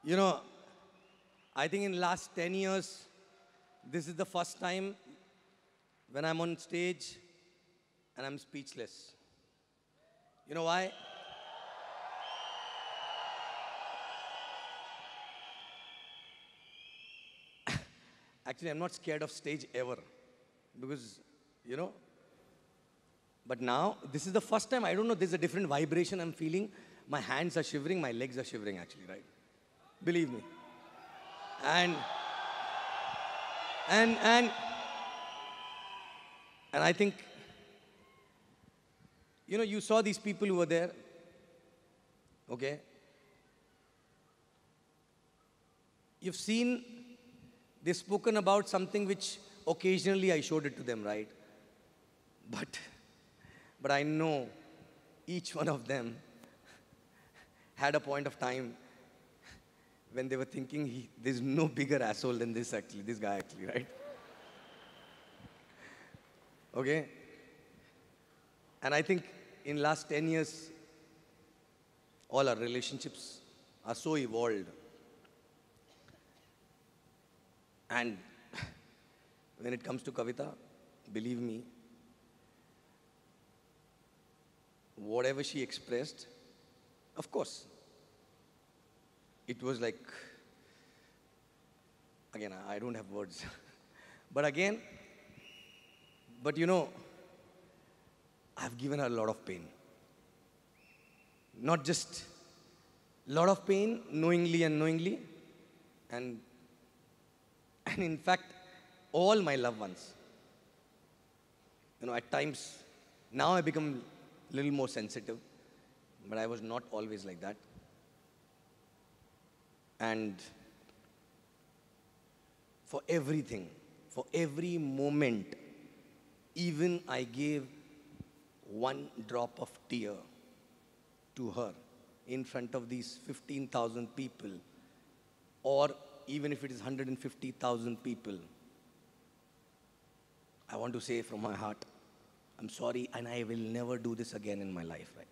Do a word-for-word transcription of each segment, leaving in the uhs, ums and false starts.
You know, I think in last ten years, this is the first time when I'm on stage and I'm speechless. You know why? Actually, I'm not scared of stage ever because, you know, but now, this is the first time, I don't know, there's a different vibration I'm feeling. My hands are shivering, my legs are shivering actually, right? Believe me. And, and, and, and I think, you know, you saw these people who were there, okay? You've seen, they've spoken about something which occasionally I showed it to them, right? But, but I know each one of them had a point of time when they were thinking, he, there's no bigger asshole than this actually, this guy actually, right? Okay? And I think in last ten years, all our relationships are so evolved. And when it comes to Kavita, believe me, whatever she expressed, of course, it was like, again, I don't have words. But again, but you know, I've given her a lot of pain. Not just a lot of pain, knowingly and unknowingly, and, and in fact, all my loved ones. You know, at times, now I become a little more sensitive, but I was not always like that. And for everything, for every moment, even I gave one drop of tear to her in front of these fifteen thousand people, or even if it is one hundred fifty thousand people, I want to say from my heart, I'm sorry, and I will never do this again in my life, right?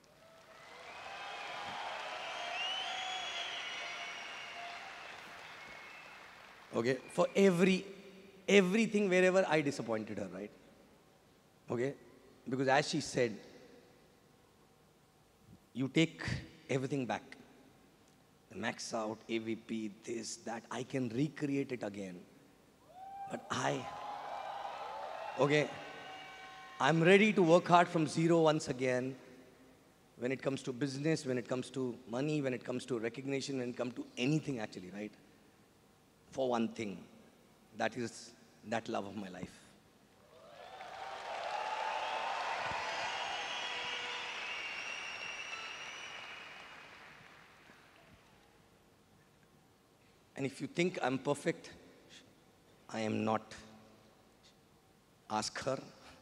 Okay, for every, everything, wherever I disappointed her, right? Okay, because as she said, you take everything back. The max out, A V P, this, that, I can recreate it again. But I, okay, I'm ready to work hard from zero once again when it comes to business, when it comes to money, when it comes to recognition, when it comes to anything actually, right? For one thing, that is that love of my life. And if you think I'm perfect, I am not. Ask her.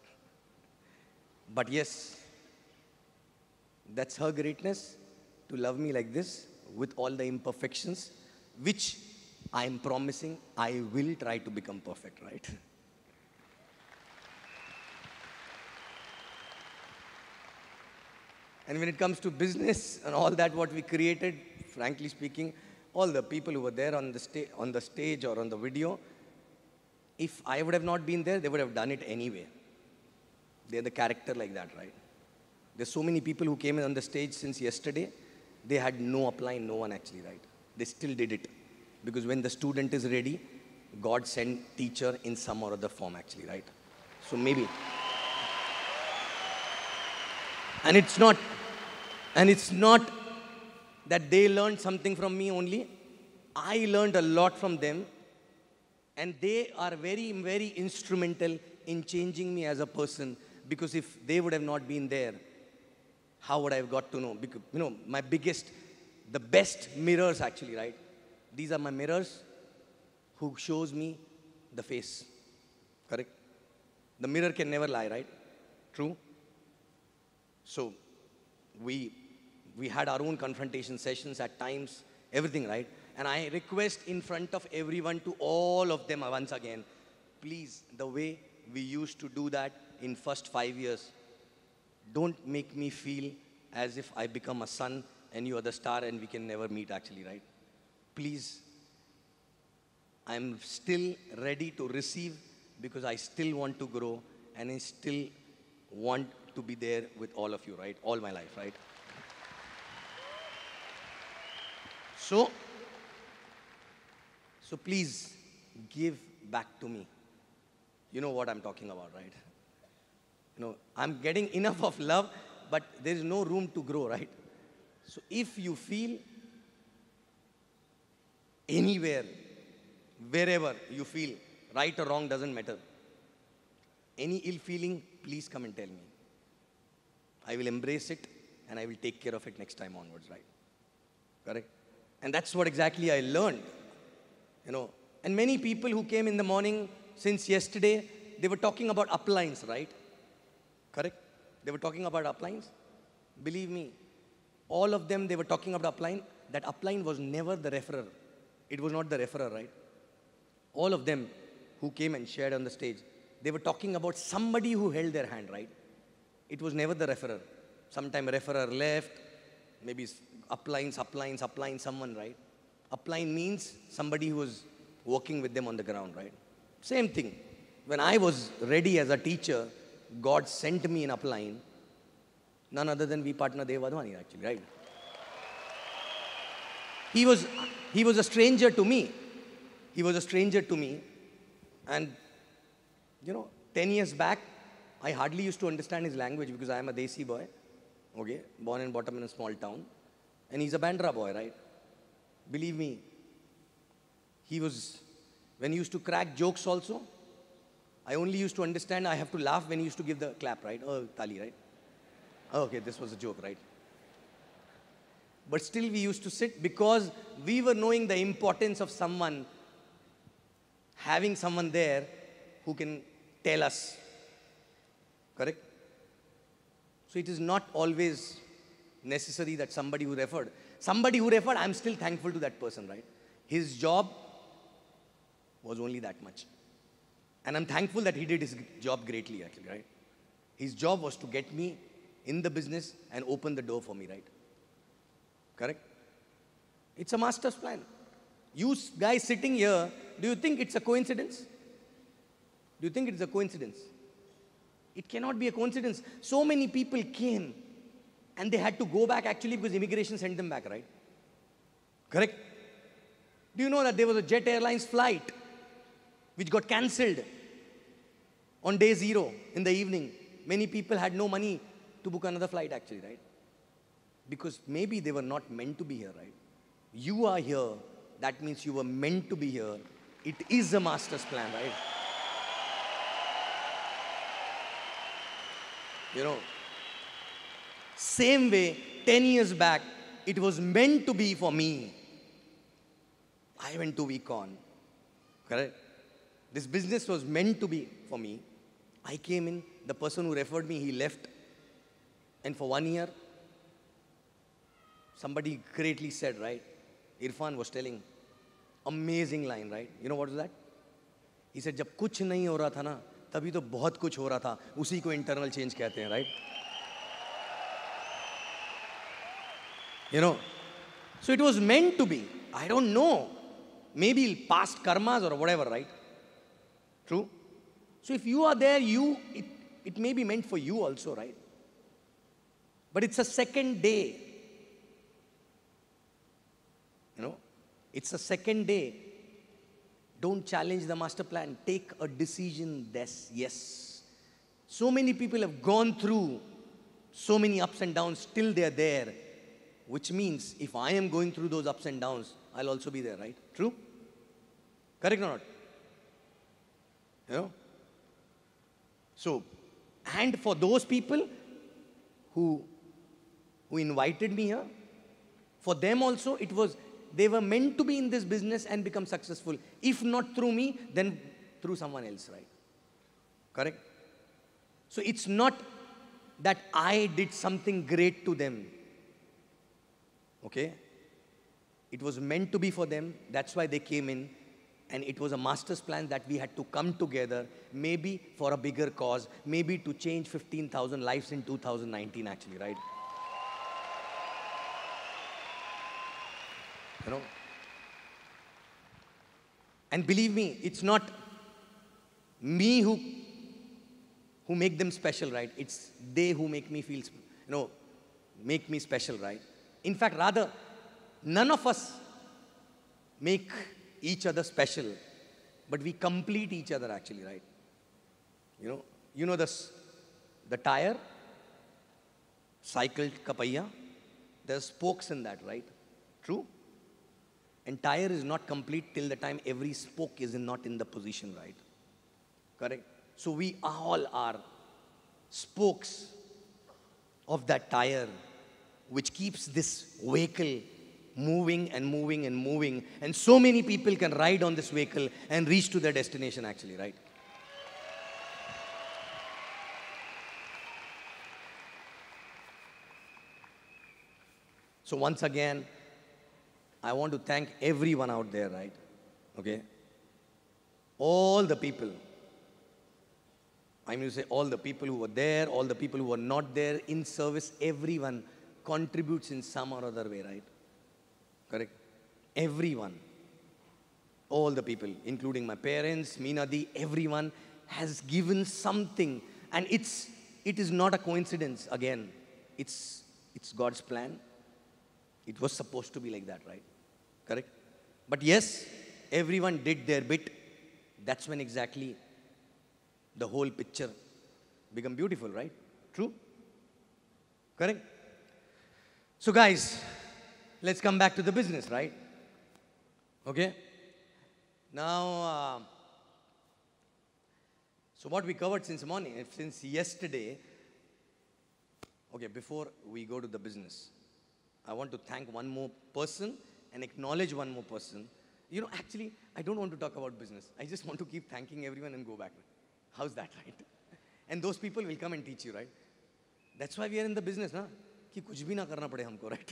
But yes, that's her greatness, to love me like this, with all the imperfections, which I'm promising I will try to become perfect, right? And when it comes to business and all that what we created, frankly speaking, all the people who were there on the, sta on the stage or on the video, if I would have not been there, they would have done it anyway. They're the character like that, right? There's so many people who came in on the stage since yesterday, they had no upline, no one actually, right? They still did it. Because when the student is ready, God sent teacher in some or other form actually, right? So maybe. And it's not, and it's not that they learned something from me only. I learned a lot from them. And they are very, very instrumental in changing me as a person. Because if they would have not been there, how would I have got to know? Because, you know, my biggest, the best mirrors actually, right? These are my mirrors who shows me the face. Correct? The mirror can never lie, right? True? So, we, we had our own confrontation sessions at times, everything, right? And I request in front of everyone, to all of them once again, please, the way we used to do that in first five years, don't make me feel as if I become a son and you are the star and we can never meet actually, right? please, I'm still ready to receive because I still want to grow and I still want to be there with all of you, right? All my life, right? So, so please give back to me. You know what I'm talking about, right? You know, I'm getting enough of love, but there is no room to grow, right? So if you feel anywhere, wherever you feel, right or wrong doesn't matter. Any ill feeling, please come and tell me. I will embrace it and I will take care of it next time onwards, right? Correct? And that's what exactly I learned, you know. And many people who came in the morning since yesterday, they were talking about uplines, right? Correct? They were talking about uplines. Believe me, all of them, they were talking about upline. That upline was never the referrer. It was not the referrer, right? All of them who came and shared on the stage, they were talking about somebody who held their hand, right? It was never the referrer. Sometime referrer left, maybe uplines, uplines, upline, someone, right? Upline means somebody who was working with them on the ground, right? Same thing. When I was ready as a teacher, God sent me an upline, none other than V. Partner Dev Wadhwani, actually, right? He was, he was a stranger to me. He was a stranger to me. And, you know, ten years back, I hardly used to understand his language because I am a Desi boy, okay, born and brought up in a small town. And he's a Bandra boy, right? Believe me, he was, when he used to crack jokes also, I only used to understand I have to laugh when he used to give the clap, right? Oh, tali, right? Oh, okay, this was a joke, right? But still we used to sit because we were knowing the importance of someone, having someone there who can tell us. Correct? So it is not always necessary that somebody who referred. Somebody who referred, I'm still thankful to that person, right? His job was only that much. And I'm thankful that he did his job greatly, actually, right? His job was to get me in the business and open the door for me, right? Correct? It's a master's plan. You guys sitting here, do you think it's a coincidence? Do you think it's a coincidence? It cannot be a coincidence. So many people came and they had to go back actually because immigration sent them back, right? Correct? Do you know that there was a Jet Airlines flight which got cancelled on day zero in the evening? Many people had no money to book another flight actually, right? Because maybe they were not meant to be here, right? You are here, that means you were meant to be here. It is a master's plan, right? You know, same way, ten years back, it was meant to be for me. I went to VCon, correct? This business was meant to be for me. I came in, the person who referred me, he left. And for one year, somebody greatly said, right? Irfan was telling, amazing line, right? You know what was that? He said, जब कुछ नहीं हो रहा था ना, तभी तो बहुत कुछ हो रहा था. उसी को internal change कहते हैं, right? You know, so it was meant to be. I don't know. Maybe past karmas or whatever, right? True? So if you are there, you, it, it may be meant for you also, right? But it's a second day. You know, it's a second day. Don't challenge the master plan. Take a decision. This, yes. So many people have gone through so many ups and downs. Still they're there. Which means if I am going through those ups and downs, I'll also be there, right? True? Correct or not? You know? So, and for those people who, who invited me here, for them also it was, they were meant to be in this business and become successful. If not through me, then through someone else, right? Correct? So it's not that I did something great to them. Okay? It was meant to be for them. That's why they came in. And it was a master's plan that we had to come together, maybe for a bigger cause, maybe to change fifteen thousand lives in two thousand nineteen actually, right? You know? And believe me, it's not me who, who make them special, right? It's they who make me feel, you know, make me special, right? In fact, rather, none of us make each other special, but we complete each other actually, right? You know, you know this, the tire, cycle kapaiya, there's spokes in that, right? True? And tire is not complete till the time every spoke is not in the position, right? Correct? So we all are spokes of that tire which keeps this vehicle moving and moving and moving. And so many people can ride on this vehicle and reach to their destination actually, right? So once again, I want to thank everyone out there, right? Okay? All the people. I mean to say all the people who were there, all the people who were not there, in service, everyone contributes in some or other way, right? Correct? Everyone. All the people, including my parents, Meenadi, everyone has given something. And it's, it is not a coincidence, again. It's, it's God's plan. It was supposed to be like that, right? Correct? But yes, everyone did their bit. That's when exactly the whole picture became beautiful, right? True? Correct? So guys, let's come back to the business, right? Okay? Now, uh, so what we covered since morning, since yesterday, okay, before we go to the business, I want to thank one more person and acknowledge one more person. You know, actually, I don't want to talk about business. I just want to keep thanking everyone and go back. How's that, right? And those people will come and teach you, right? That's why we are in the business, na? Ki kuch bhi na karna pade humko, right?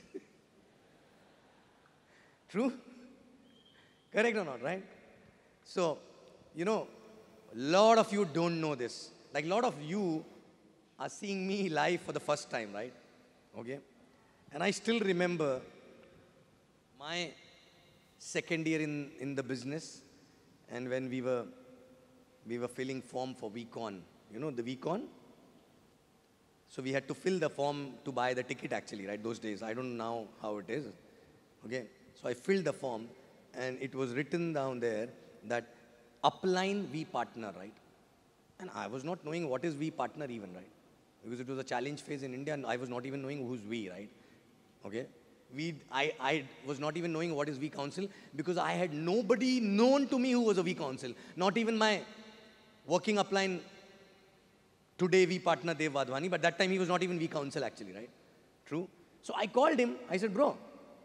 True? Correct or not, right? So, you know, a lot of you don't know this. Like, a lot of you are seeing me live for the first time, right? Okay? And I still remember my second year in, in the business, and when we were, we were filling form for VCon. You know the VCon? So we had to fill the form to buy the ticket actually, right, those days. I don't know now how it is. Okay? So I filled the form, and it was written down there that upline V partner, right? And I was not knowing what is V partner even, right? Because it was a challenge phase in India, and I was not even knowing who's V, right? Okay? We, I, I was not even knowing what is V Council, because I had nobody known to me who was a V Council. Not even my working upline today V partner Dev Wadhwani, but that time he was not even V Council actually, right? True? So I called him. I said, bro, uh,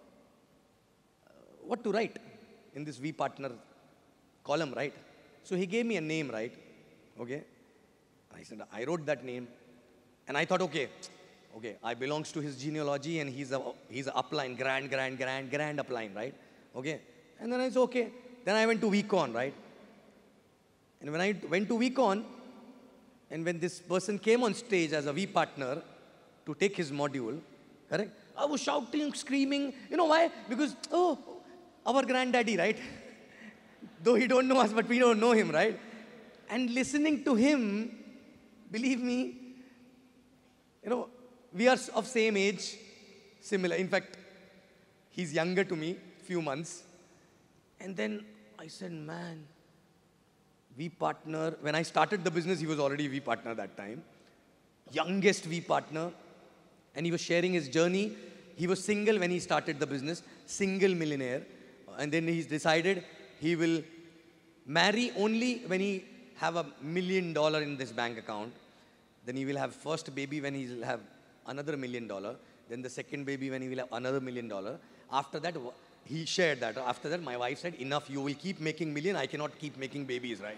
what to write in this V partner column, right? So he gave me a name, right? Okay? I said, I wrote that name. And I thought, okay, okay, I belongs to his genealogy, and he's a, he's a upline, grand, grand, grand, grand upline, right? Okay? And then I said, okay. Then I went to VCon, right? And when I went to VCon, and when this person came on stage as a V partner to take his module, correct? I was shouting, screaming. You know why? Because, oh, our granddaddy, right? Though he don't know us, but we don't know him, right? And listening to him, believe me, you know, we are of same age, similar. In fact, he's younger to me, few months. And then I said, man, V partner. When I started the business, he was already V partner that time. Youngest V partner. And he was sharing his journey. He was single when he started the business, single millionaire. And then he's decided he will marry only when he have a million dollar in this bank account. Then he will have first baby when he will have another million dollar. Then the second baby when he will have another million dollar. After that, he shared that. After that, my wife said, enough, you will keep making million. I cannot keep making babies, right?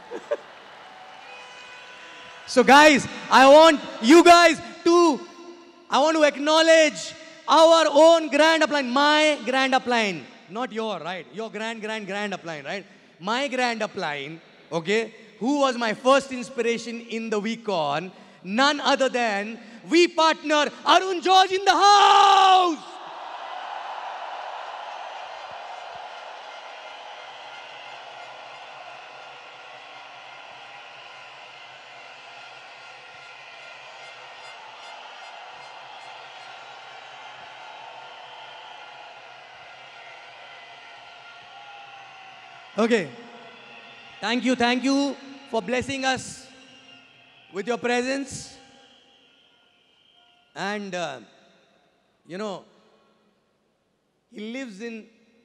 So guys, I want you guys to, I want to acknowledge our own grand upline, my grand upline. Not your, right? Your grand, grand, grand upline, right? My grand upline, okay, who was my first inspiration in the VCon, none other than V partner Arun George in the house. Okay. Thank you, thank you for blessing us with your presence. And, uh, you know, he lives in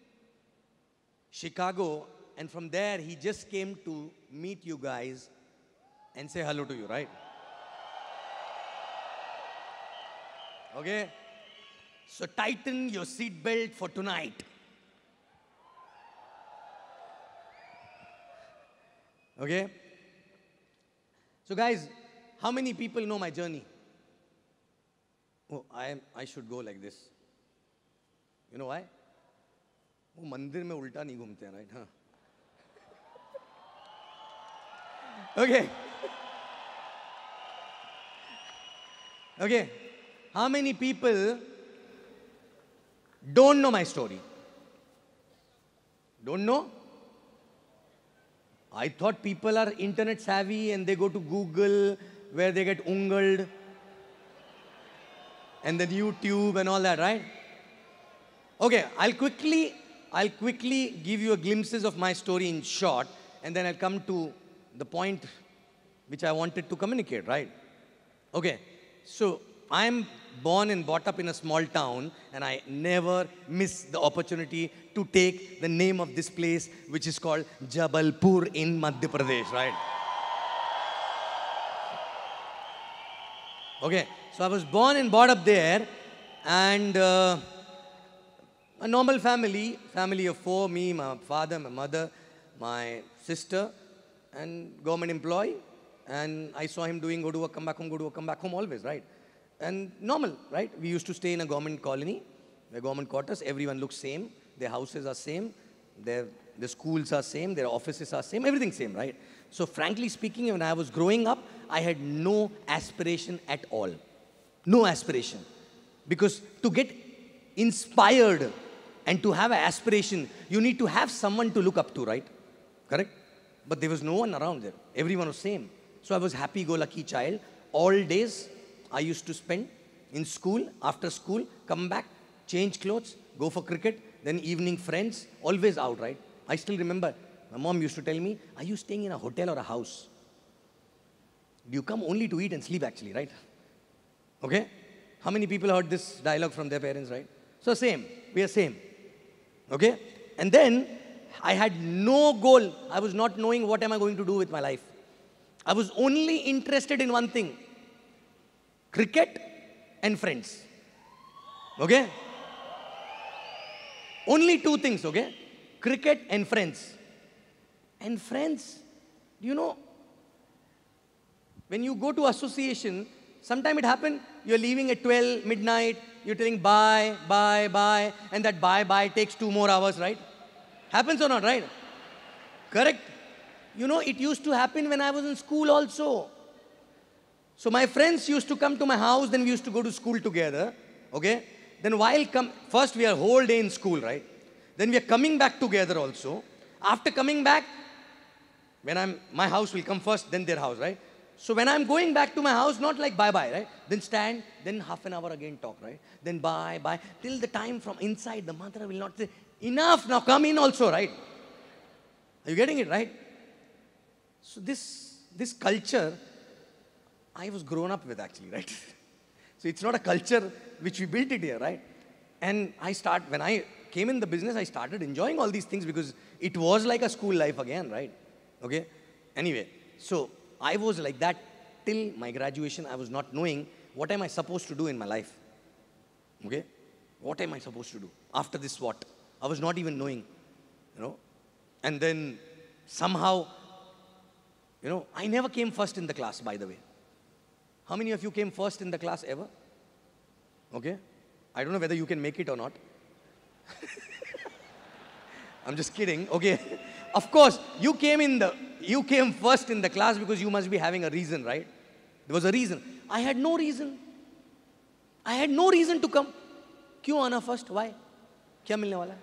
Chicago, and from there he just came to meet you guys and say hello to you, right? Okay? So tighten your seatbelt for tonight. Okay? So guys, how many people know my journey? Oh, I, am, I should go like this. You know why? वो मंदिर में उल्टा नहीं घूमते हैं, right? Huh? Okay. Okay. How many people don't know my story? Don't know? I thought people are internet savvy and they go to Google where they get ungled and then YouTube and all that, right? Okay, I'll quickly, I'll quickly give you a glimpses of my story in short, and then I'll come to the point which I wanted to communicate, right? Okay, so I'm born and brought up in a small town, and I never miss the opportunity to take the name of this place, which is called Jabalpur in Madhya Pradesh, right? Okay, so I was born and brought up there, and uh, a normal family, family of four, me, my father, my mother, my sister, and government employee, and I saw him doing go to work, come back home, go to work, come back home always, right? And normal, right? We used to stay in a government colony, the government quarters, everyone looks same, their houses are same, their, their schools are same, their offices are same, everything same, right? So frankly speaking, when I was growing up, I had no aspiration at all. No aspiration. Because to get inspired and to have an aspiration, you need to have someone to look up to, right? Correct? But there was no one around there. Everyone was same. So I was happy-go-lucky child. All days I used to spend in school, after school, come back, change clothes, go for cricket, then evening friends, always out, right? I still remember, my mom used to tell me, are you staying in a hotel or a house? Do you come only to eat and sleep actually, right? Okay? How many people heard this dialogue from their parents, right? So same, we are same. Okay? And then, I had no goal. I was not knowing what am I going to do with my life. I was only interested in one thing. Cricket and friends. Okay? Only two things, okay? Cricket and friends. And friends, you know, when you go to association, sometime it happened, you're leaving at twelve, midnight, you're telling bye, bye, bye, and that bye, bye takes two more hours, right? Happens or not, right? Correct? You know, it used to happen when I was in school also. So my friends used to come to my house, then we used to go to school together, okay? Then while come, first we are whole day in school, right? Then we are coming back together also. After coming back, when I'm, my house will come first, then their house, right? So when I'm going back to my house, not like bye-bye, right? Then stand, then half an hour again talk, right? Then bye-bye, till the time from inside, the mother will not say, enough, now come in also, right? Are you getting it, right? So this, this culture, I was grown up with actually, right? So it's not a culture which we built it here, right? And I start, when I came in the business, I started enjoying all these things because it was like a school life again, right? Okay? Anyway, so I was like that till my graduation. I was not knowing what am I supposed to do in my life. Okay? What am I supposed to do? After this, what? I was not even knowing, you know. And then somehow, you know, I never came first in the class, by the way. How many of you came first in the class ever? Okay? I don't know whether you can make it or not. I'm just kidding. Okay. Of course, you came in the, you came first in the class because you must be having a reason, right? There was a reason. I had no reason. I had no reason to come. क्यों आना first? Why? क्या मिलने वाला है?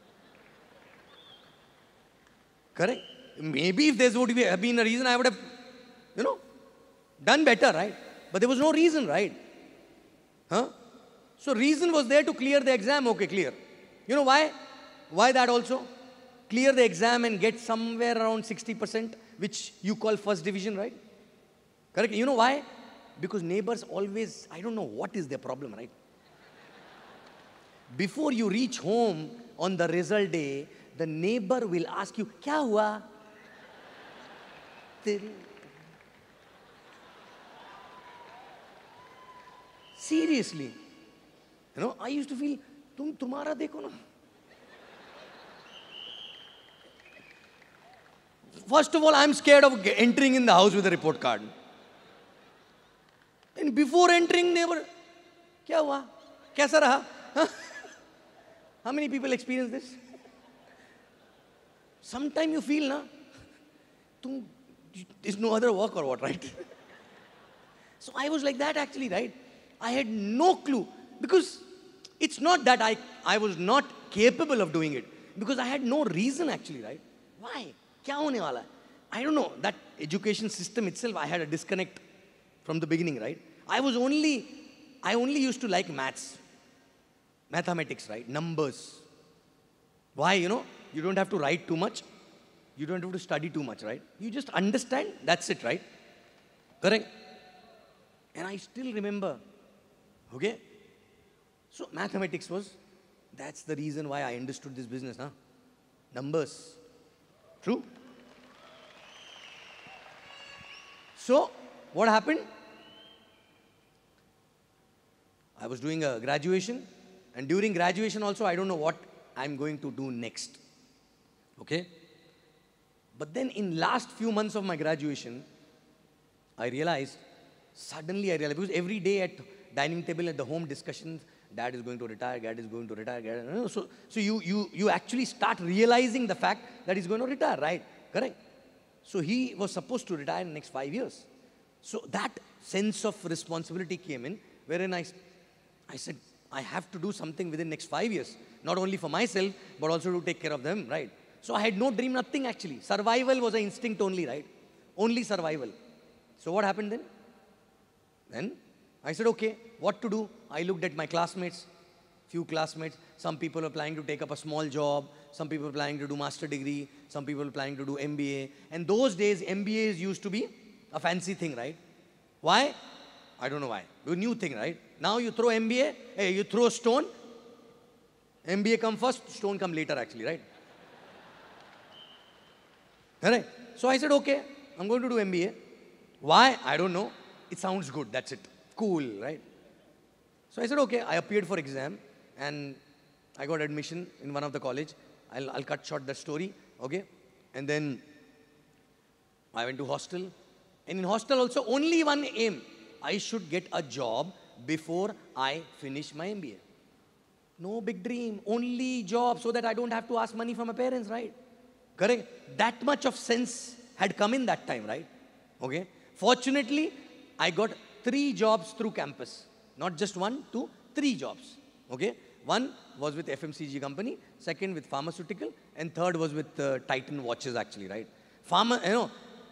Correct? Maybe if there would have been a reason, I would have, you know, done better, right? But there was no reason, right? Huh? So reason was there to clear the exam. Okay, clear. You know why? Why that also? clear the exam and get somewhere around sixty percent, which you call first division, right? Correct? You know why? Because neighbors always, I don't know what is their problem, right? Before you reach home on the result day, the neighbor will ask you, "Kya hua?" Seriously. You know, I used to feel, tum tumhara dekho na. First of all, I'm scared of entering in the house with a report card. And before entering, neighbor, kya hua? Kaisa raha? Huh? How many people experience this? Sometime you feel, na, tum, there's no other work or what, right? So I was like that actually, right? I had no clue, because it's not that I, I was not capable of doing it, because I had no reason actually, right? Why? Kya hone wala hai? I don't know. That education system itself, I had a disconnect from the beginning, right? I was only, I only used to like maths, mathematics, right? Numbers. Why? You know, you don't have to write too much. You don't have to study too much, right? You just understand, that's it, right? Correct? And I still remember, okay? So mathematics was, that's the reason why I understood this business, huh? Numbers. True? So, what happened? I was doing a graduation, and during graduation also, I don't know what I'm going to do next. Okay? But then in last few months of my graduation, I realized, suddenly I realized, because every day at dining table at the home discussions, dad is going to retire, dad is going to retire, dad, so, so you, you, you actually start realizing the fact that he's going to retire, right? Correct? So he was supposed to retire in the next five years. So that sense of responsibility came in, wherein I, I said, I have to do something within the next five years, not only for myself, but also to take care of them, right? So I had no dream, nothing actually. Survival was an instinct only, right? Only survival. So what happened then? Then I said, okay, what to do? I looked at my classmates, few classmates. Some people were planning to take up a small job. Some people were planning to do master degree. Some people were planning to do M B A. And those days, M B As used to be a fancy thing, right? Why? I don't know why. A new thing, right? Now you throw M B A, hey, you throw stone. M B A come first, stone come later actually, right? Right? So I said, okay, I'm going to do M B A. Why? I don't know. It sounds good, that's it. Cool, right? So I said, okay, I appeared for exam and I got admission in one of the college. I'll, I'll cut short that story, okay? And then I went to hostel. And in hostel also, only one aim. I should get a job before I finish my M B A. No big dream, only job so that I don't have to ask money from my parents, right? Correct? That much of sense had come in that time, right? Okay? Fortunately, I got three jobs through campus. Not just one, two, three jobs. Okay? One was with F M C G company, second with pharmaceutical, and third was with uh, Titan watches actually, right? Pharma, you know,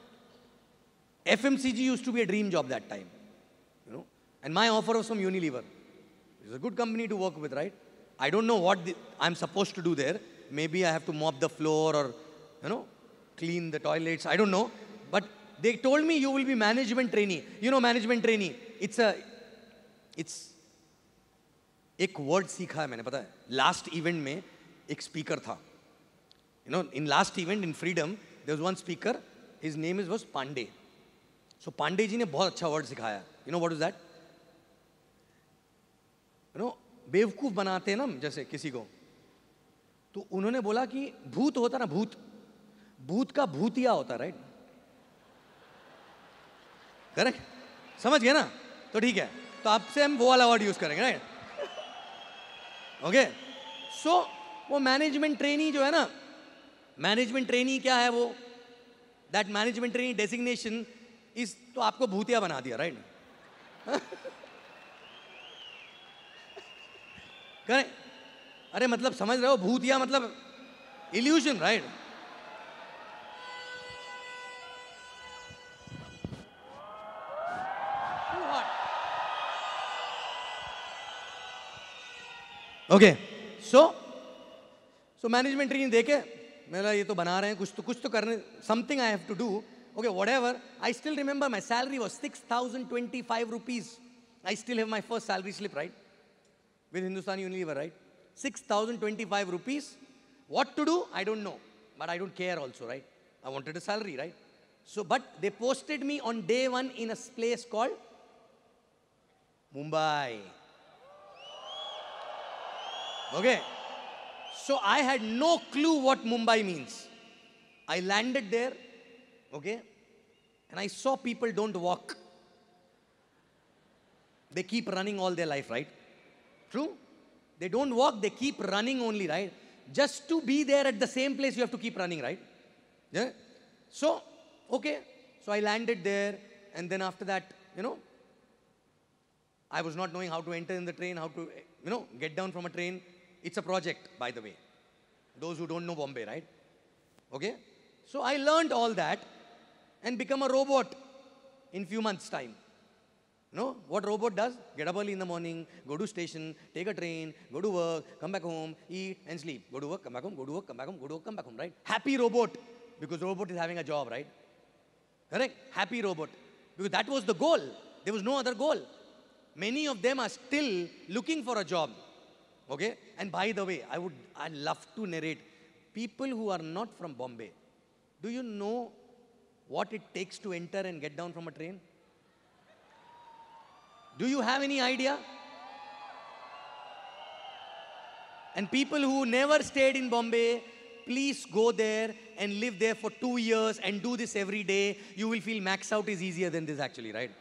F M C G used to be a dream job that time, you know. And my offer was from Unilever. It's a good company to work with, right? I don't know what the, I'm supposed to do there. Maybe I have to mop the floor or, you know, clean the toilets. I don't know. But they told me you will be management trainee. You know management trainee. It's a, it's, एक word सीखा है मैंने पता है. Last event में एक speaker था. You know, in last event in Freedom, there was one speaker. His name is, was Pandey. So Pandey जी ने बहुत अच्छा word सिखाया. You know what is that? You know, बेवकूफ बनाते हैं ना जैसे किसी को. तो उन्होंने बोला कि भूत होता ना भूत, भूत का भूतिया होता, राइट? करेक्ट? समझ गए ना? तो ठीक है. तो आपसे हम वो वाला वर्ड यूज करेंगे, राइट? ओके. सो वो मैनेजमेंट ट्रेनी जो है ना, मैनेजमेंट ट्रेनी क्या है वो? दैट मैनेजमेंट ट्रेनी डेजिग्नेशन इस तो आपको भूतिया बना दिया, राइट? करेक्ट? अरे मतलब समझ रहे हो, भूतिया मतलब illusion, right? Okay. So so management training देके मैंने ये तो बना रहे हैं, कुछ तो कुछ तो करने, something I have to do. Okay, whatever. I still remember my salary was six thousand twenty-five rupees. I still have my first salary slip, right? With Hindustan Unilever, right? six thousand twenty-five rupees. What to do? I don't know. But I don't care also, right? I wanted a salary, right? So, but they posted me on day one in a place called Mumbai. Okay. So I had no clue what Mumbai means. I landed there, okay, and I saw people don't walk. They keep running all their life, right? True? They don't walk, they keep running only, right? Just to be there at the same place, you have to keep running, right? Yeah? So, okay. So I landed there, and then after that, you know, I was not knowing how to enter in the train, how to, you know, get down from a train. It's a project, by the way. Those who don't know Bombay, right? Okay? So I learned all that and become a robot in few months' time. You know what robot does? Get up early in the morning, go to station, take a train, go to work, come back home, eat and sleep. Go to work, come back home, go to work, come back home, go to work, come back home, right? Happy robot, because robot is having a job, right? Correct? Happy robot. Because that was the goal. There was no other goal. Many of them are still looking for a job. Okay? And by the way, I would, I love to narrate. People who are not from Bombay, do you know what it takes to enter and get down from a train? Do you have any idea? And people who never stayed in Bombay, please go there and live there for two years and do this every day. You will feel max out is easier than this actually, right?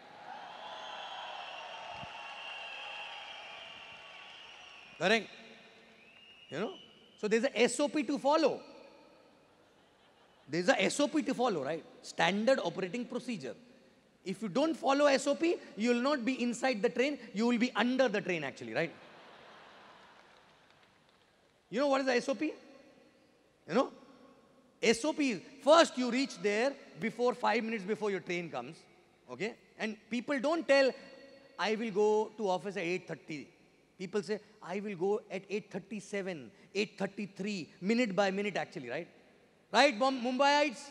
Correct? You know? So there's a S O P to follow. There's a S O P to follow, right? Standard operating procedure. If you don't follow S O P, you will not be inside the train, you will be under the train actually, right? You know what is the S O P? You know? S O P is, first you reach there before five minutes before your train comes, okay? And people don't tell, I will go to office at eight thirty. People say, I will go at eight thirty-seven, eight thirty-three, minute by minute actually, right? Right, Mumbaiites?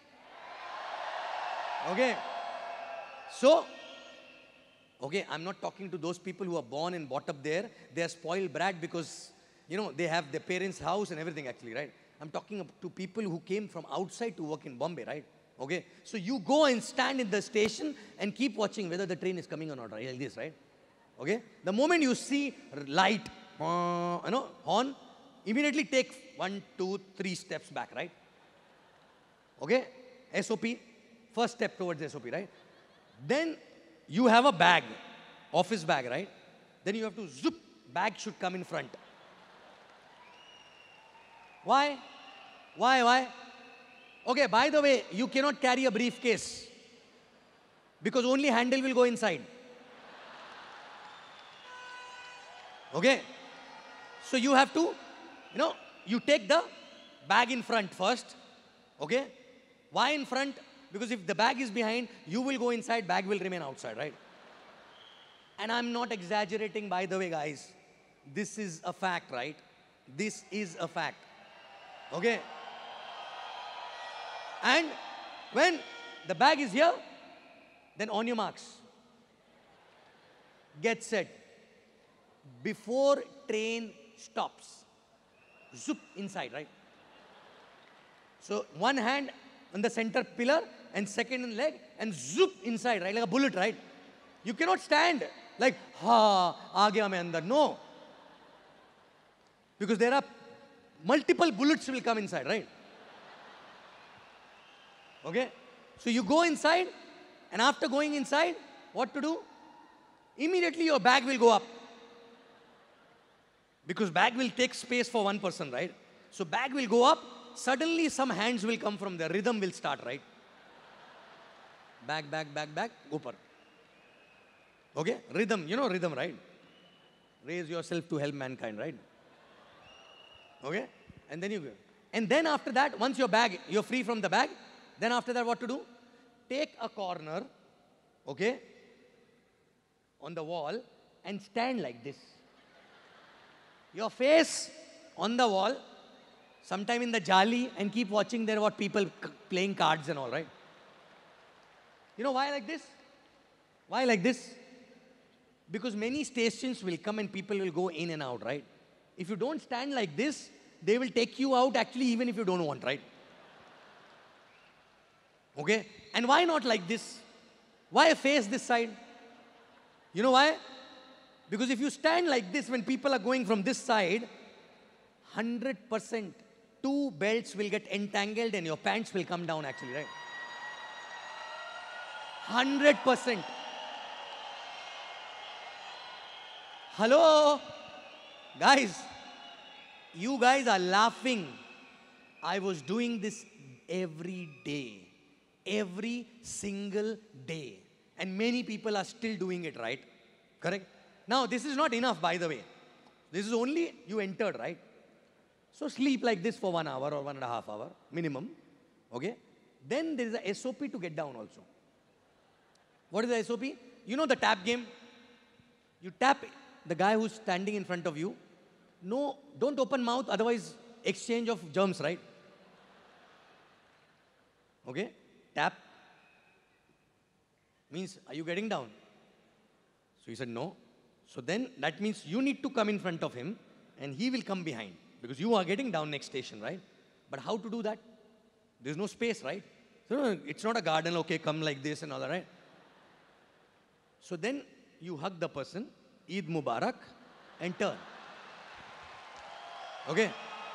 Okay. So, okay, I'm not talking to those people who are born and brought up there. They are spoiled brat because, you know, they have their parents' house and everything actually, right? I'm talking to people who came from outside to work in Bombay, right? Okay. So you go and stand in the station and keep watching whether the train is coming or not, right? Like this, right? Okay. The moment you see light, uh, you know, horn, immediately take one, two, three steps back, right? Okay. S O P, first step towards S O P, right? Then you have a bag, office bag, right? Then you have to zoop, bag should come in front. Why? Why, why? Okay, by the way, you cannot carry a briefcase because only handle will go inside. Okay? So you have to, you know, you take the bag in front first. Okay? Why in front? Because if the bag is behind, you will go inside, bag will remain outside, right? And I'm not exaggerating, by the way, guys. This is a fact, right? This is a fact. Okay? And when the bag is here, then on your marks, get set. Before train stops, zoop inside, right? So one hand on the center pillar and second in leg and zoop inside, right? Like a bullet, right? You cannot stand like, ha, aa gaya main andar. No. Because there are multiple bullets will come inside, right? Okay? So you go inside, and after going inside, what to do? Immediately your bag will go up. Because bag will take space for one person, right? So bag will go up, suddenly some hands will come from there, rhythm will start, right? Bag, bag, bag, bag, upar. Okay? Rhythm, you know rhythm, right? Raise yourself to help mankind, right? Okay? And then you go. And then after that, once your bag, you're free from the bag, then after that what to do? Take a corner, okay, on the wall and stand like this. Your face on the wall, sometime in the jali and keep watching there what people playing cards and all, right? You know why like this? Why like this? Because many stations will come and people will go in and out, right? If you don't stand like this, they will take you out actually even if you don't want, right? Okay? And why not like this? Why face this side? You know why? Because if you stand like this when people are going from this side, one hundred percent two belts will get entangled and your pants will come down actually, right? one hundred percent. Hello? Guys, you guys are laughing. I was doing this every day. Every single day. And many people are still doing it, right? Correct? Now, this is not enough, by the way. This is only you entered, right? So sleep like this for one hour or one and a half hour, minimum. Okay? Then there is a S O P to get down also. What is the S O P? You know the tap game? You tap the guy who's standing in front of you. No, don't open mouth, otherwise exchange of germs, right? Okay? Tap. Means, are you getting down? So he said, no. So then that means you need to come in front of him and he will come behind because you are getting down next station, right? But how to do that? There's no space, right? So it's not a garden, okay, come like this and all that, right? So then you hug the person, Eid Mubarak, and turn. Okay?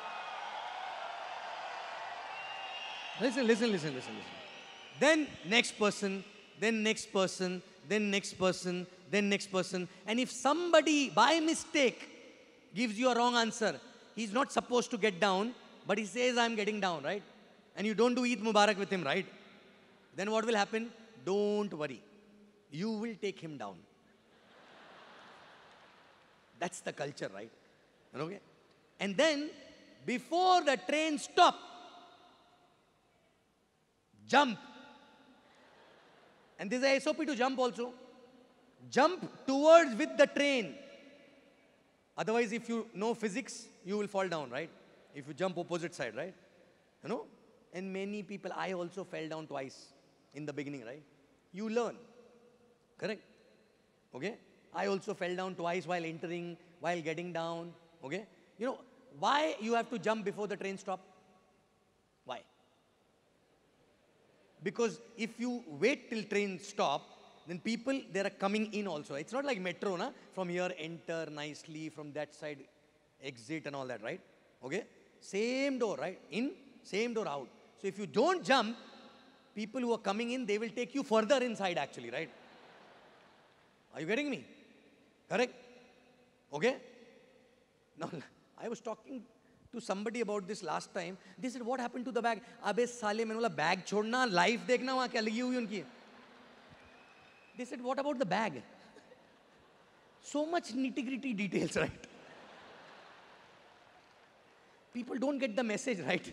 Listen, listen, listen, listen, listen. Then next person, then next person, then next person, then next person. And if somebody by mistake gives you a wrong answer, he's not supposed to get down, but he says, I'm getting down, right? And you don't do Eid Mubarak with him, right? Then what will happen? Don't worry. You will take him down. That's the culture, right? Okay? And then, before the train stops, jump. And there's a S O P to jump also. Jump towards with the train. Otherwise, if you know physics, you will fall down, right? If you jump opposite side, right? You know? And many people, I also fell down twice in the beginning, right? You learn. Correct? Okay? I also fell down twice while entering, while getting down. Okay? You know, why you have to jump before the train stop? Why? Because if you wait till train stop, then people, they are coming in also. It's not like metro, na? From here, enter nicely, from that side, exit and all that, right? Okay? Same door, right? In, same door out. So if you don't jump, people who are coming in, they will take you further inside actually, right? Are you getting me? Correct? Okay? Now, I was talking to somebody about this last time. They said, what happened to the bag? Abe sale, maine bola bag chhodna, life dekhna, wahan kya lagi hui unki? They said, what about the bag? So much nitty-gritty details, right? People don't get the message, right?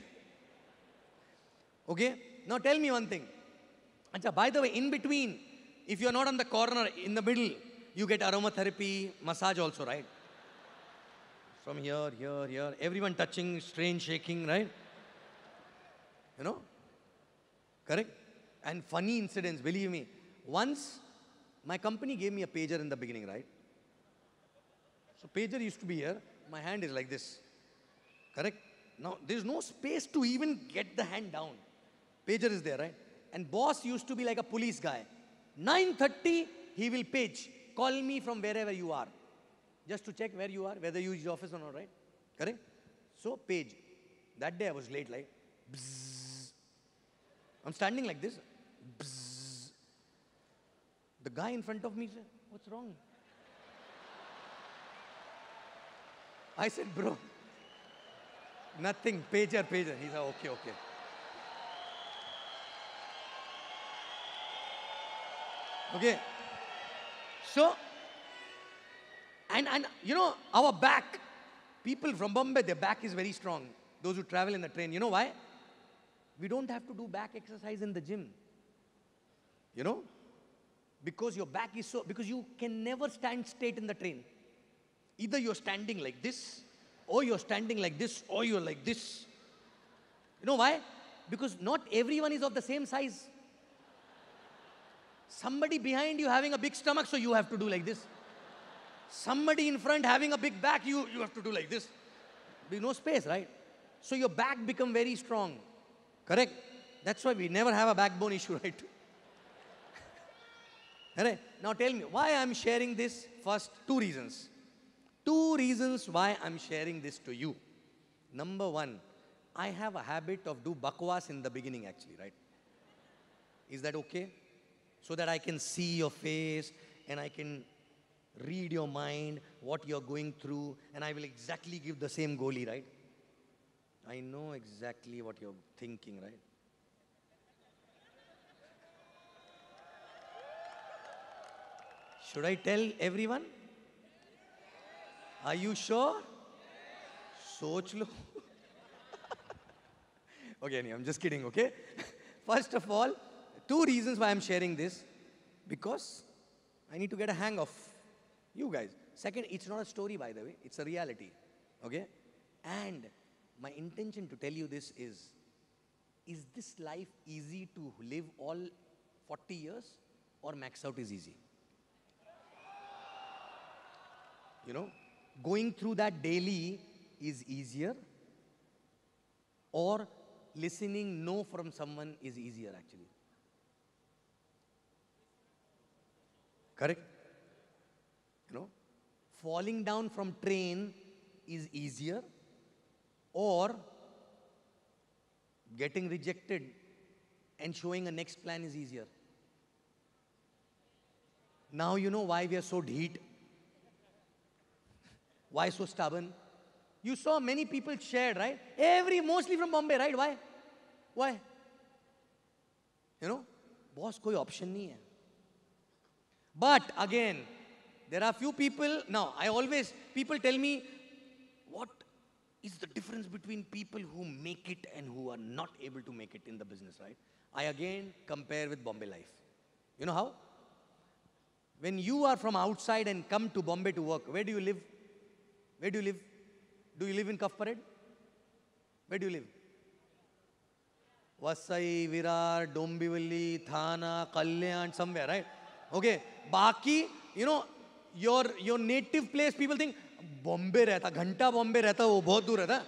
Okay? Now tell me one thing. Achha, by the way, in between, if you're not on the corner, in the middle, you get aromatherapy, massage also, right? From here, here, here, everyone touching, strange shaking, right? You know? Correct? And funny incidents, believe me. Once, my company gave me a pager in the beginning, right? So pager used to be here. My hand is like this. Correct? Now, there's no space to even get the hand down. Pager is there, right? And boss used to be like a police guy. nine thirty, he will page. Call me from wherever you are. Just to check where you are, whether you use your office or not, right? Correct? So, page. That day I was late, like, bzzz. I'm standing like this. Bzzz. The guy in front of me said, what's wrong? I said, bro, nothing, pager, pager. He said, okay, okay. Okay. So, and, and you know, our back, people from Bombay, their back is very strong. Those who travel in the train. You know why? We don't have to do back exercise in the gym. You know? Because your back is so, because you can never stand straight in the train. Either you're standing like this, or you're standing like this, or you're like this. You know why? Because not everyone is of the same size. Somebody behind you having a big stomach, so you have to do like this. Somebody in front having a big back, you, you have to do like this. There's no space, right? So your back become very strong. Correct? That's why we never have a backbone issue, right? Alright? Now tell me, why I'm sharing this? First, two reasons. Two reasons why I'm sharing this to you. Number one, I have a habit of do bakwas in the beginning actually, right? Is that okay? So that I can see your face and I can read your mind, what you're going through, and I will exactly give the same goalie, right? I know exactly what you're thinking, right? Should I tell everyone? Are you sure? Soch lo. Okay, anyway, I'm just kidding, okay? First of all, two reasons why I'm sharing this. Because I need to get a hang of you guys. Second, it's not a story, by the way. It's a reality, okay? And my intention to tell you this is, is this life easy to live all forty years or max out is easy? You know, going through that daily is easier, or listening no from someone is easier actually. Correct? You know, falling down from train is easier, or getting rejected and showing a next plan is easier. Now you know why we are so dheet. Why so stubborn? You saw many people shared, right? Every, mostly from Bombay, right? Why? Why? You know, boss, koi option nahi hai. But again, there are few people, now I always, people tell me, what is the difference between people who make it and who are not able to make it in the business, right? I again compare with Bombay life. You know how? When you are from outside and come to Bombay to work, where do you live? Where do you live? Do you live in Cuff Parade? Where do you live? Vasai, Virar, Dombivalli, Thana, Kalyan, somewhere, right? Okay. Baki, you know, your, your native place, people think, Bombay rehta, ghanta Bombay rehta, wo bahut dur rehta.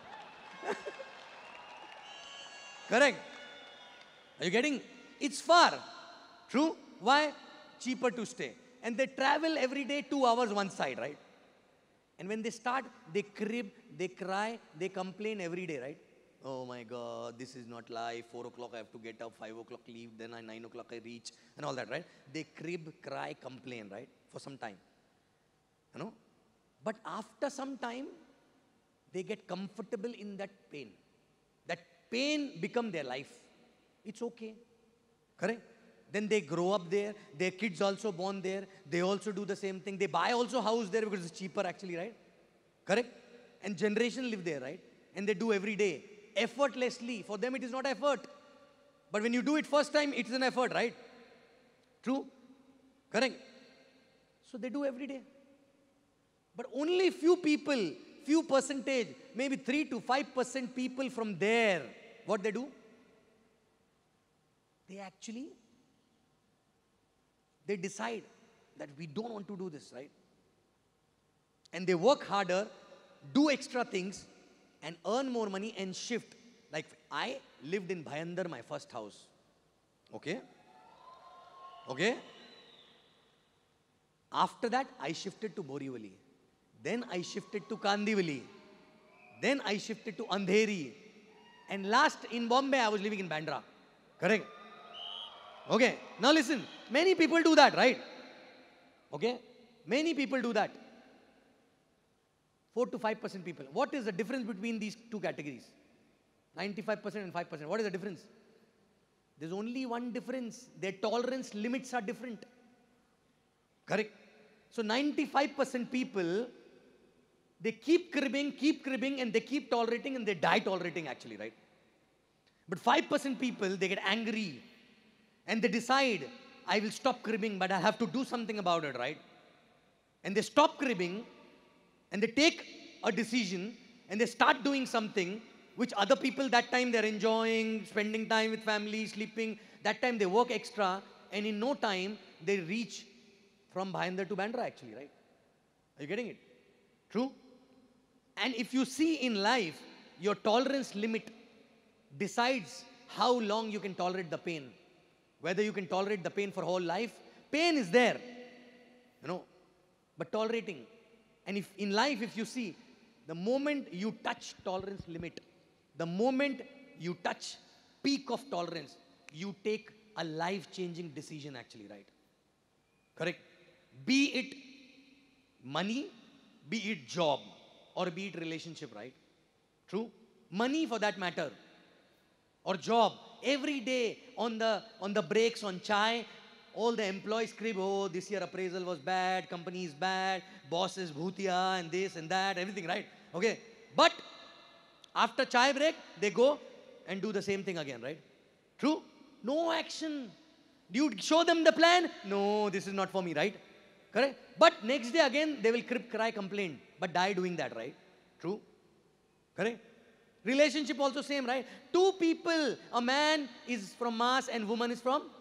Correct? Are you getting? It's far. True? Why? Cheaper to stay. And they travel every day two hours one side, right? And when they start, they crib, they cry, they complain every day, right? Oh my God, this is not life. Four o'clock I have to get up, five o'clock leave, then I nine o'clock I reach, and all that, right? They crib, cry, complain, right? For some time. You know? But after some time, they get comfortable in that pain. That pain become their life. It's okay. Correct? Then they grow up there. Their kids also born there. They also do the same thing. They buy also house there because it's cheaper actually, right? Correct? And generation live there, right? And they do every day. Effortlessly. For them it is not effort. But when you do it first time, it is an effort, right? True? Correct? So they do every day. But only few people, few percentage, maybe three to five percent people from there, what they do? They actually, they decide that we don't want to do this, right? And they work harder, do extra things, and earn more money and shift. Like I lived in Bhayandar, my first house. Okay? Okay? After that, I shifted to Borivali. Then I shifted to Kandivali. Then I shifted to Andheri. And last in Bombay, I was living in Bandra. Correct? Okay. Now listen, many people do that, right? Okay? Many people do that. four to five percent people. What is the difference between these two categories? ninety-five percent and five percent. What is the difference? There's only one difference. Their tolerance limits are different. Correct? So ninety-five percent people, they keep cribbing, keep cribbing, and they keep tolerating, and they die tolerating actually, right? But five percent people, they get angry, and they decide, I will stop cribbing, but I have to do something about it, right? And they stop cribbing, and they take a decision, and they start doing something which other people that time they're enjoying, spending time with family, sleeping. That time they work extra, and in no time they reach from Bhayandar to Bandra actually, right? Are you getting it? True? And if you see in life, your tolerance limit decides how long you can tolerate the pain. Whether you can tolerate the pain for whole life, pain is there, you know, but tolerating. And if in life, if you see, the moment you touch tolerance limit, the moment you touch peak of tolerance, you take a life-changing decision actually, right? Correct? Be it money, be it job, or be it relationship, right? True? Money for that matter, or job. Every day on the, on the breaks, on chai, all the employees crib, oh, this year appraisal was bad, company is bad, boss is bhutia, and this and that, everything, right? Okay. But after chai break, they go and do the same thing again, right? True? No action. You show them the plan? No, this is not for me, right? Correct? But next day again, they will crib, cry, complain, but die doing that, right? True? Correct? Relationship also same, right? Two people, a man is from Mars and woman is from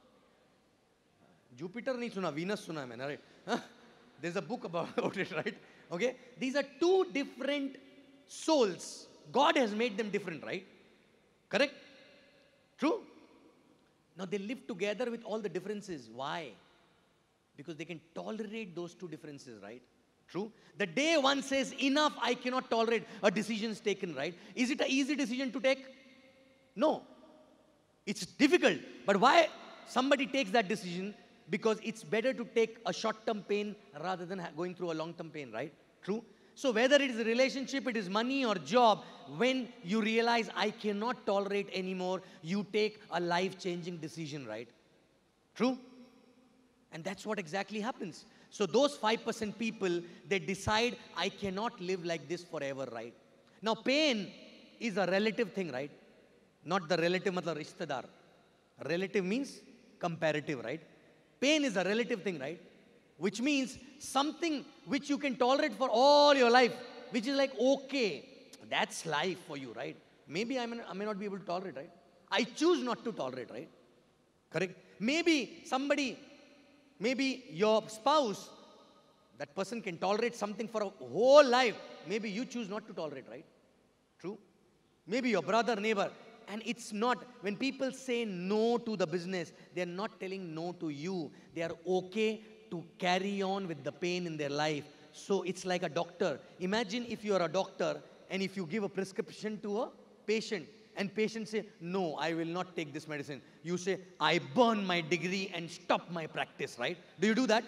Jupiter. Nahi suna, Venus suna hai maine, right? Huh? There's a book about, about it, right? Okay? These are two different souls. God has made them different, right? Correct? True? Now they live together with all the differences. Why? Because they can tolerate those two differences, right? True? The day one says, enough, I cannot tolerate, a decision is taken, right? Is it an easy decision to take? No. It's difficult. But why somebody takes that decision? Because it's better to take a short-term pain rather than going through a long-term pain, right? True? So whether it is a relationship, it is money or job, when you realize I cannot tolerate anymore, you take a life-changing decision, right? True? And that's what exactly happens. So those five percent people, they decide, I cannot live like this forever, right? Now pain is a relative thing, right? Not the relative, matlab rishtedar. Relative means comparative, right? Pain is a relative thing, right? Which means something which you can tolerate for all your life, which is like, okay, that's life for you, right? Maybe I may, I may not be able to tolerate, right? I choose not to tolerate, right? Correct? Maybe somebody, maybe your spouse, that person can tolerate something for a whole life. Maybe you choose not to tolerate, right? True? Maybe your brother, neighbor. And it's not, when people say no to the business, they're not telling no to you. They are okay to carry on with the pain in their life. So it's like a doctor. Imagine if you are a doctor and if you give a prescription to a patient and patient say, no, I will not take this medicine. You say, I burn my degree and stop my practice, right? Do you do that?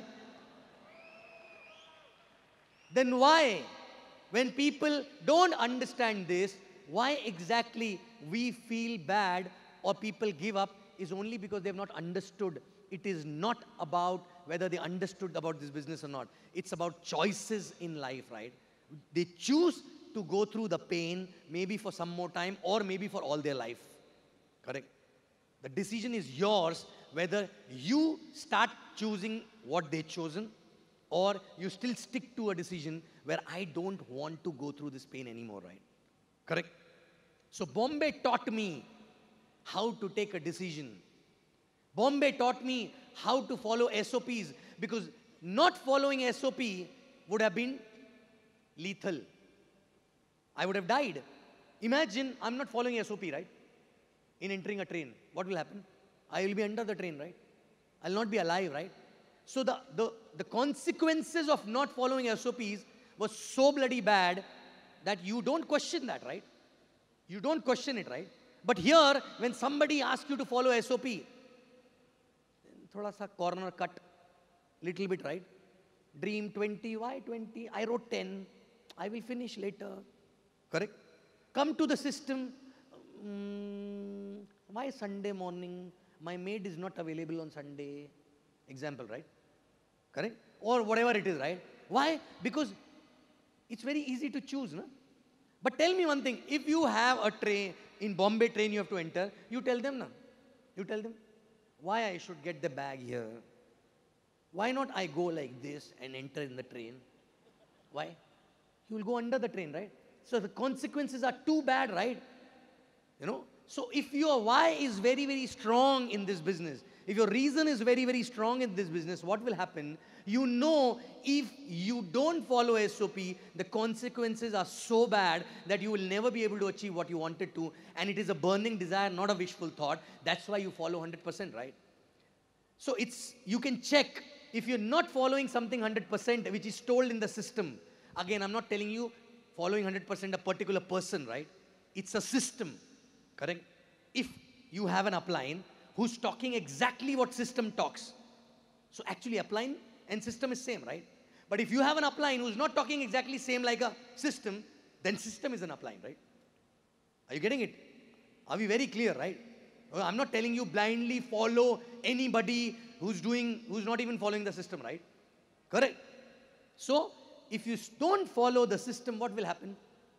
Then why? When people don't understand this, why exactly we feel bad or people give up is only because they have not understood. It is not about whether they understood about this business or not. It's about choices in life, right? They choose to go through the pain, maybe for some more time or maybe for all their life. Correct? The decision is yours whether you start choosing what they've chosen or you still stick to a decision where I don't want to go through this pain anymore, right? Correct? So Bombay taught me how to take a decision. Bombay taught me how to follow S O Ps, because not following S O P would have been lethal. I would have died. Imagine I'm not following S O P, right? In entering a train, what will happen? I will be under the train, right? I'll not be alive, right? So the, the, the consequences of not following S O Ps was so bloody bad that you don't question that, right? You don't question it, right? But here, when somebody asks you to follow S O P, thoda sa corner cut, little bit, right? Dream twenty, why twenty? I wrote ten. I will finish later. Correct? Come to the system. Um, why Sunday morning? My maid is not available on Sunday. Example, right? Correct? Or whatever it is, right? Why? Because it's very easy to choose, no? But tell me one thing, if you have a train, in Bombay train you have to enter, you tell them, no? You tell them, why I should get the bag here? Why not I go like this and enter in the train? Why? You will go under the train, right? So the consequences are too bad, right? You know, so if your why is very, very strong in this business, if your reason is very, very strong in this business, what will happen? You know, if you don't follow S O P, the consequences are so bad that you will never be able to achieve what you wanted to. And it is a burning desire, not a wishful thought. That's why you follow one hundred percent, right? So it's, you can check if you're not following something one hundred percent, which is told in the system. Again, I'm not telling you following one hundred percent a particular person, right? It's a system, correct? If you have an upline who's talking exactly what system talks, so actually upline and system is same, right? But if you have an upline who's not talking exactly same like a system, then system is an upline, right? Are you getting it? Are we very clear, right? I'm not telling you blindly follow anybody who's doing, who's not even following the system, right? Correct? So, if you don't follow the system, what will happen?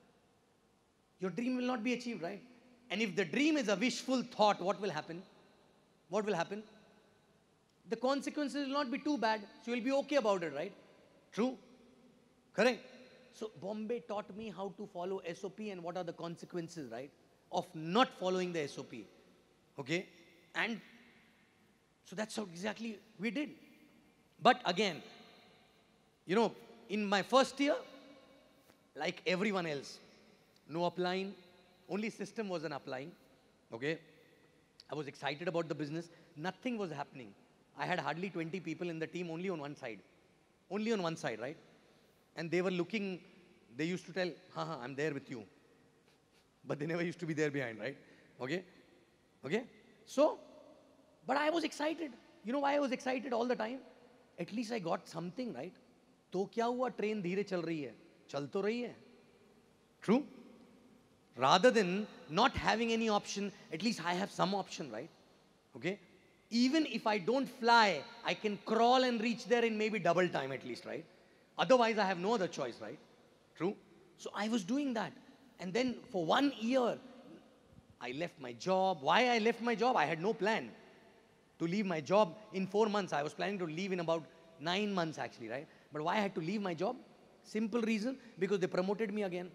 Your dream will not be achieved, right? And if the dream is a wishful thought, what will happen? What will happen? The consequences will not be too bad. So you'll be okay about it, right? True? Correct? So Bombay taught me how to follow S O P and what are the consequences, right, of not following the S O P. Okay? And so that's how exactly we did. But again, you know, in my first year, like everyone else, no upline, only system was an upline. Okay? I was excited about the business. Nothing was happening. I had hardly twenty people in the team, only on one side. Only on one side, right? And they were looking, they used to tell, haha, I'm there with you. But they never used to be there behind, right? Okay? Okay? So, but I was excited. You know why I was excited all the time? At least I got something, right? तो क्या हुआ train धीरे चल रही है चल तो रही है true rather than not having any option at least I have some option right okay even if I don't fly I can crawl and reach there in maybe double time at least right otherwise I have no other choice right true so I was doing that and then for one year I left my job why I left my job I had no plan to leave my job in four months I was planning to leave in about nine months actually right but why I had to leave my job? Simple reason, because they promoted me again.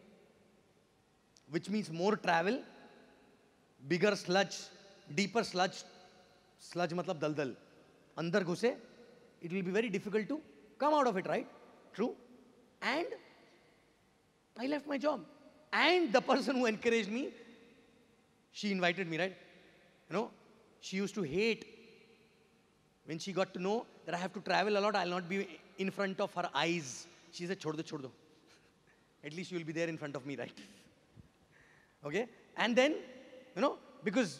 Which means more travel, bigger sludge, deeper sludge. Sludge matlab daldal. Andar ghuse, it will be very difficult to come out of it, right? True. And I left my job. And the person who encouraged me, she invited me, right? You know, she used to hate when she got to know that I have to travel a lot, I'll not be in front of her eyes. She said, chhod do, chhod do. At least you will be there in front of me, right? Okay? And then, you know, because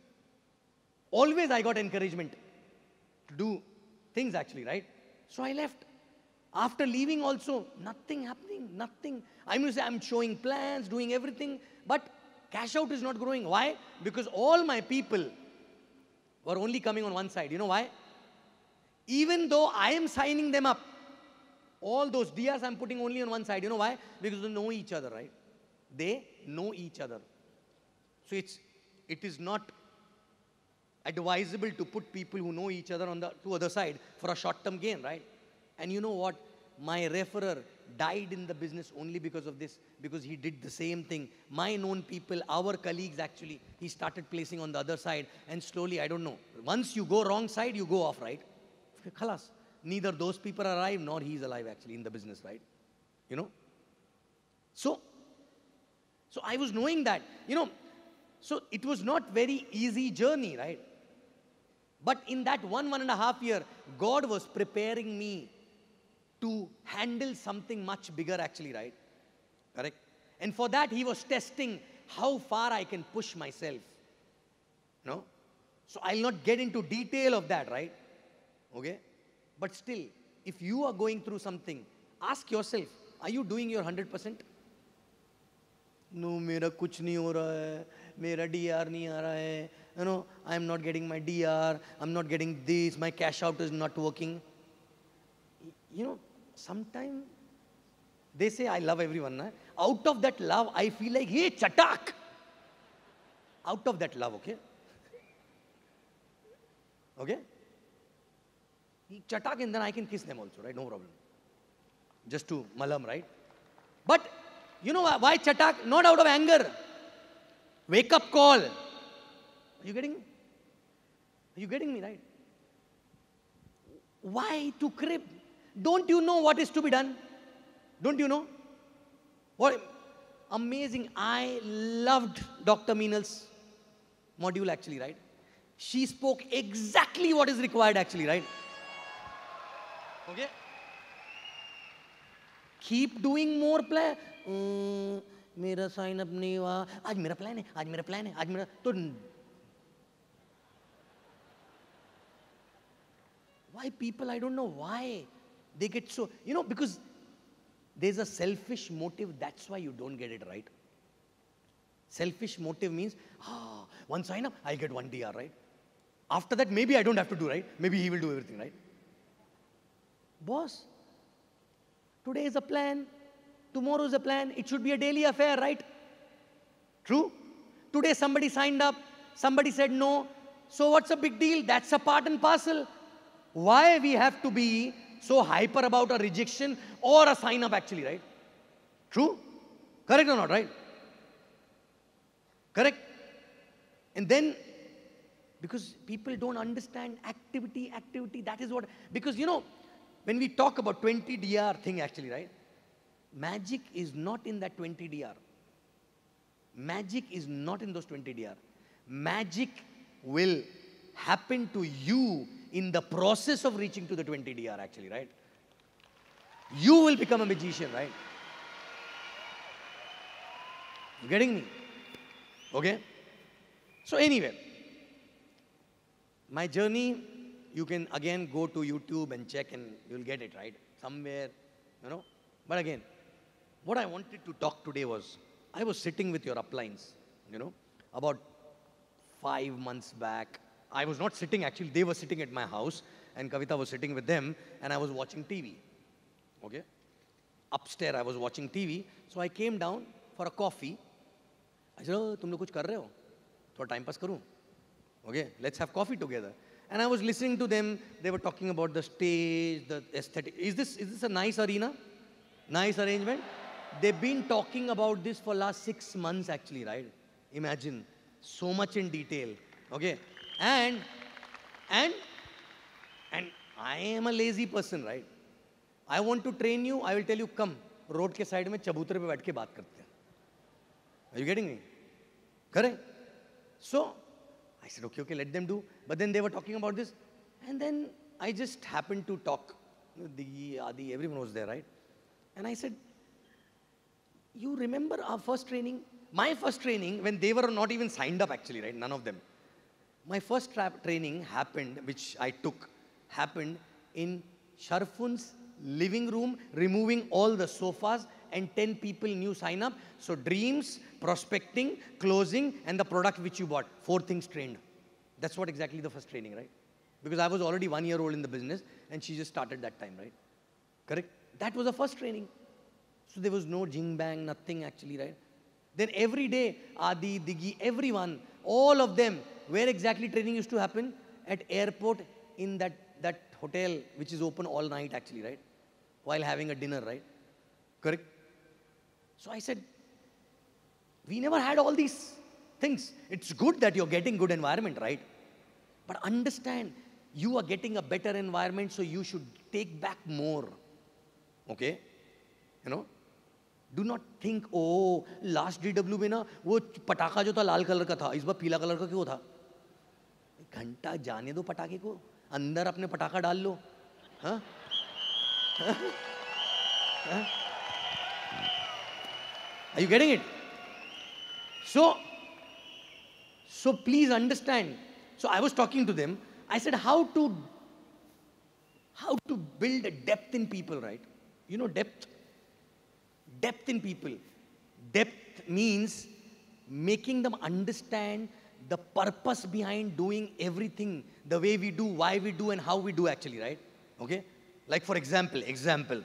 always I got encouragement to do things actually, right? So I left. After leaving also, nothing happening, nothing. I'm going to say I'm showing plans, doing everything, but cash out is not growing. Why? Because all my people were only coming on one side. You know why? Even though I am signing them up, all those D Rs I'm putting only on one side. You know why? Because they know each other, right? They know each other. So it's, it is not advisable to put people who know each other on the two other side for a short-term gain, right? And you know what? My referrer died in the business only because of this, because he did the same thing. My known people, our colleagues actually, he started placing on the other side and slowly, I don't know. Once you go wrong side, you go off, right? Khalas. Neither those people are alive, nor he is alive actually in the business, right? You know? So, so I was knowing that, you know, so it was not very easy journey, right? But in that one, one and a half year, God was preparing me to handle something much bigger actually, right? Correct? And for that, he was testing how far I can push myself. No? So I'll not get into detail of that, right? Okay? But still, if you are going through something, ask yourself, are you doing your one hundred percent? No, mera kuch nahi ho raha hai, mera D R nahi aa raha hai, you know, I'm not getting my D R, I'm not getting this, my cash out is not working. You know, sometimes they say, I love everyone. Na? Out of that love, I feel like, hey, chatak! Out of that love, okay? Okay? Chatak and then I can kiss them also, right? No problem. Just to malam, right? But You know why, why chatak? Not out of anger. Wake up call. Are you getting me? Are you getting me, right? Why to crib? Don't you know what is to be done? Don't you know? What? Amazing. I loved Doctor Meenal's module actually, right? She spoke exactly what is required actually, right? Okay? Keep doing more plan. Mm, मेरा sign up नहीं हुआ. आज मेरा plan है. आज मेरा plan है. आज मेरा तो why people, I don't know why they get so, you know, because there's a selfish motive. That's why you don't get it right. Selfish motive means, ah, one sign up, I get one D R, right? After that, maybe I don't have to do, right? Maybe he will do everything, right? Boss, today is a plan. Tomorrow is a plan. It should be a daily affair, right? True? Today somebody signed up. Somebody said no. So what's a big deal? That's a part and parcel. Why we have to be so hyper about a rejection or a sign up actually, right? True? Correct or not, right? Correct? And then, because people don't understand activity, activity, that is what, because you know, when we talk about twenty D R thing actually, right? Magic is not in that twenty D R. Magic is not in those twenty D R. Magic will happen to you in the process of reaching to the twenty D R actually, right? You will become a magician, right? You getting me? Okay? So anyway, my journey, you can again go to YouTube and check and you'll get it, right? Somewhere, you know. But again, what I wanted to talk today was, I was sitting with your uplines, you know, about five months back. I was not sitting, actually, they were sitting at my house, and Kavita was sitting with them, and I was watching T V, okay? Upstairs, I was watching T V, so I came down for a coffee. I said, oh, तुम लोग कुछ कर रहे हो? थोड़ा time pass करूँ? Okay, let's have coffee together. And I was listening to them, they were talking about the stage, the aesthetic. Is this, is this a nice arena? Nice arrangement? They've been talking about this for last six months actually, right? Imagine, so much in detail, okay? And, and, and I am a lazy person, right? I want to train you, I will tell you, come, road ke side mein chabootere pe baith ke baat karte hain. Are you getting me? Correct? So, I said, okay, okay, let them do. But then they were talking about this, and then I just happened to talk. The Adi, everyone was there, right? And I said, you remember our first training? My first training, when they were not even signed up actually, right? None of them. My first tra training happened, which I took, happened in Sharfun's living room, removing all the sofas, and ten people new sign up. So dreams, prospecting, closing, and the product which you bought. Four things trained. That's what exactly the first training, right? Because I was already one year old in the business, and she just started that time, right? Correct? That was the first training. So there was no jing bang, nothing actually, right? Then every day, Adi, Digi, everyone, all of them, where exactly training used to happen? At airport in that, that hotel which is open all night actually, right? While having a dinner, right? Correct? So I said, we never had all these things. It's good that you're getting good environment, right? But understand, you are getting a better environment, so you should take back more. Okay? You know? Do not think, oh, last D W में ना वो पटाखा जो था लाल colour का था, इस बार पीला कलर का क्यों था? घंटा जाने दो पटाखे को, अंदर अपने पटाखा डाल लो, हाँ? हाँ? Are you getting it? So, so please understand. So I was talking to them. I said, how to, how to build a depth in people, right? You know depth? Depth in people. Depth means making them understand the purpose behind doing everything, the way we do, why we do, and how we do actually, right? Okay? Like for example, example,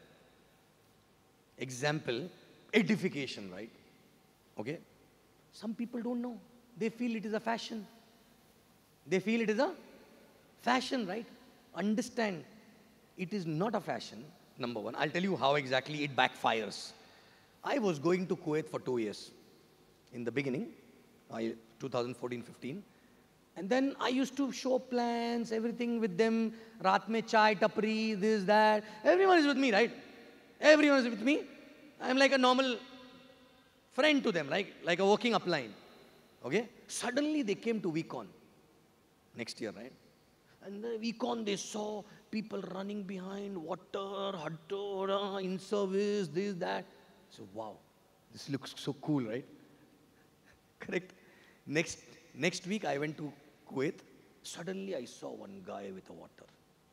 example, edification, right? Okay? Some people don't know. They feel it is a fashion. They feel it is a fashion, right? Understand, it is not a fashion, number one. I'll tell you how exactly it backfires. I was going to Kuwait for two years in the beginning, I, twenty fourteen fifteen. And then I used to show plans, everything with them. Raat mein chai, tapri, this, that. Everyone is with me, right? Everyone is with me. I'm like a normal friend to them, like, like a working upline. Okay? Suddenly they came to VCon next year, right? And the VCon, they saw people running behind, water, huttor, in service, this, that. So, wow, this looks so cool, right? Correct? Next, next week, I went to Kuwait. Suddenly, I saw one guy with a water.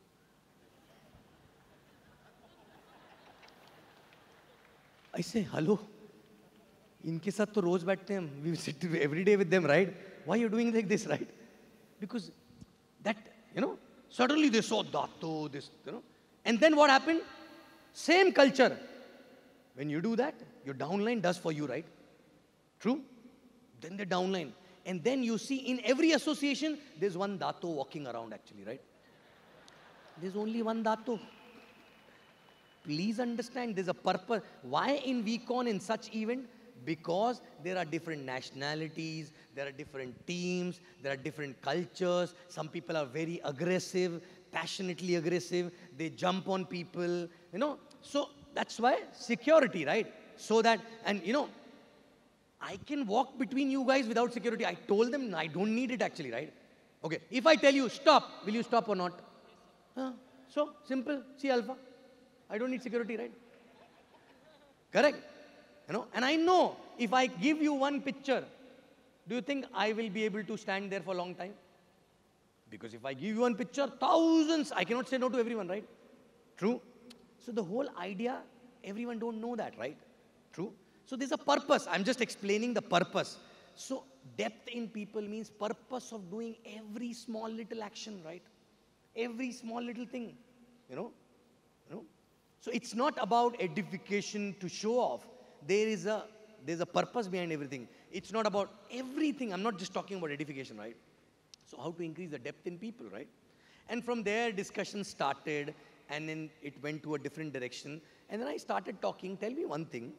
I say, hello. Inke saath to roz baiठte hain. We sit every day with them, right? Why are you doing like this, right? Because that, you know, suddenly they saw Dato, this, you know. And then what happened? Same culture. When you do that, your downline does for you, right? True? Then the downline. And then you see in every association, there's one Dato walking around actually, right? There's only one Dato. Please understand, there's a purpose. Why in VCon, in such event? Because there are different nationalities, there are different teams, there are different cultures. Some people are very aggressive, passionately aggressive. They jump on people, you know. So that's why security, right? So that, and you know, I can walk between you guys without security. I told them I don't need it actually, right? Okay, if I tell you stop, will you stop or not? Huh? So simple, see Alpha. I don't need security, right? Correct? You know, and I know if I give you one picture, do you think I will be able to stand there for a long time? Because if I give you one picture, thousands, I cannot say no to everyone, right? True? So the whole idea, everyone don't know that, right? True? So there's a purpose. I'm just explaining the purpose. So depth in people means purpose of doing every small little action, right? Every small little thing, you know? You know? So it's not about edification to show off. There is a, there's a purpose behind everything. It's not about everything. I'm not just talking about edification, right? So how to increase the depth in people, right? And from there, discussion started, and then it went to a different direction. And then I started talking. Tell me one thing.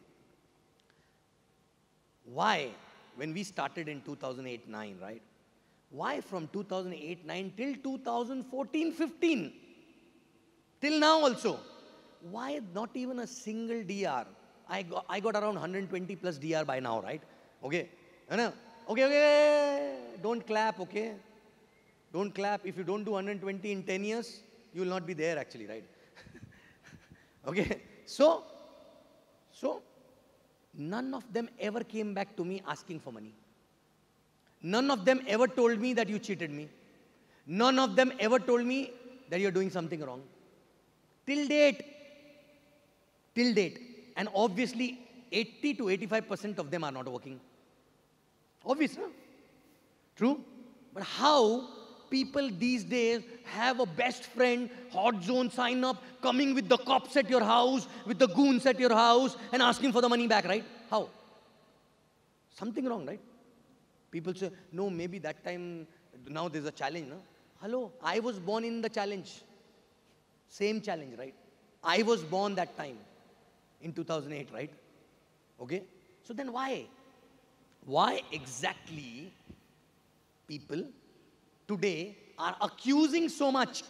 Why, when we started in two thousand eight nine, right? Why from two thousand eight nine till two thousand fourteen fifteen, till now also, why not even a single D R? I got, I got around one hundred twenty plus D R by now, right? Okay? Okay, okay, don't clap, okay? Don't clap. If you don't do one hundred twenty in ten years, you will not be there actually, right? Okay? So, so, none of them ever came back to me asking for money. None of them ever told me that you cheated me. None of them ever told me that you're doing something wrong. Till date. Till date. And obviously, eighty to eighty-five percent of them are not working. Obvious, no? True? But how people these days have a best friend, hot zone sign up, coming with the cops at your house, with the goons at your house, and asking for the money back, right? How? Something wrong, right? People say, no, maybe that time, now there's a challenge, no? Hello, I was born in the challenge. Same challenge, right? I was born that time, in two thousand eight, right? Okay? So then why? Why exactly people today are accusing so much?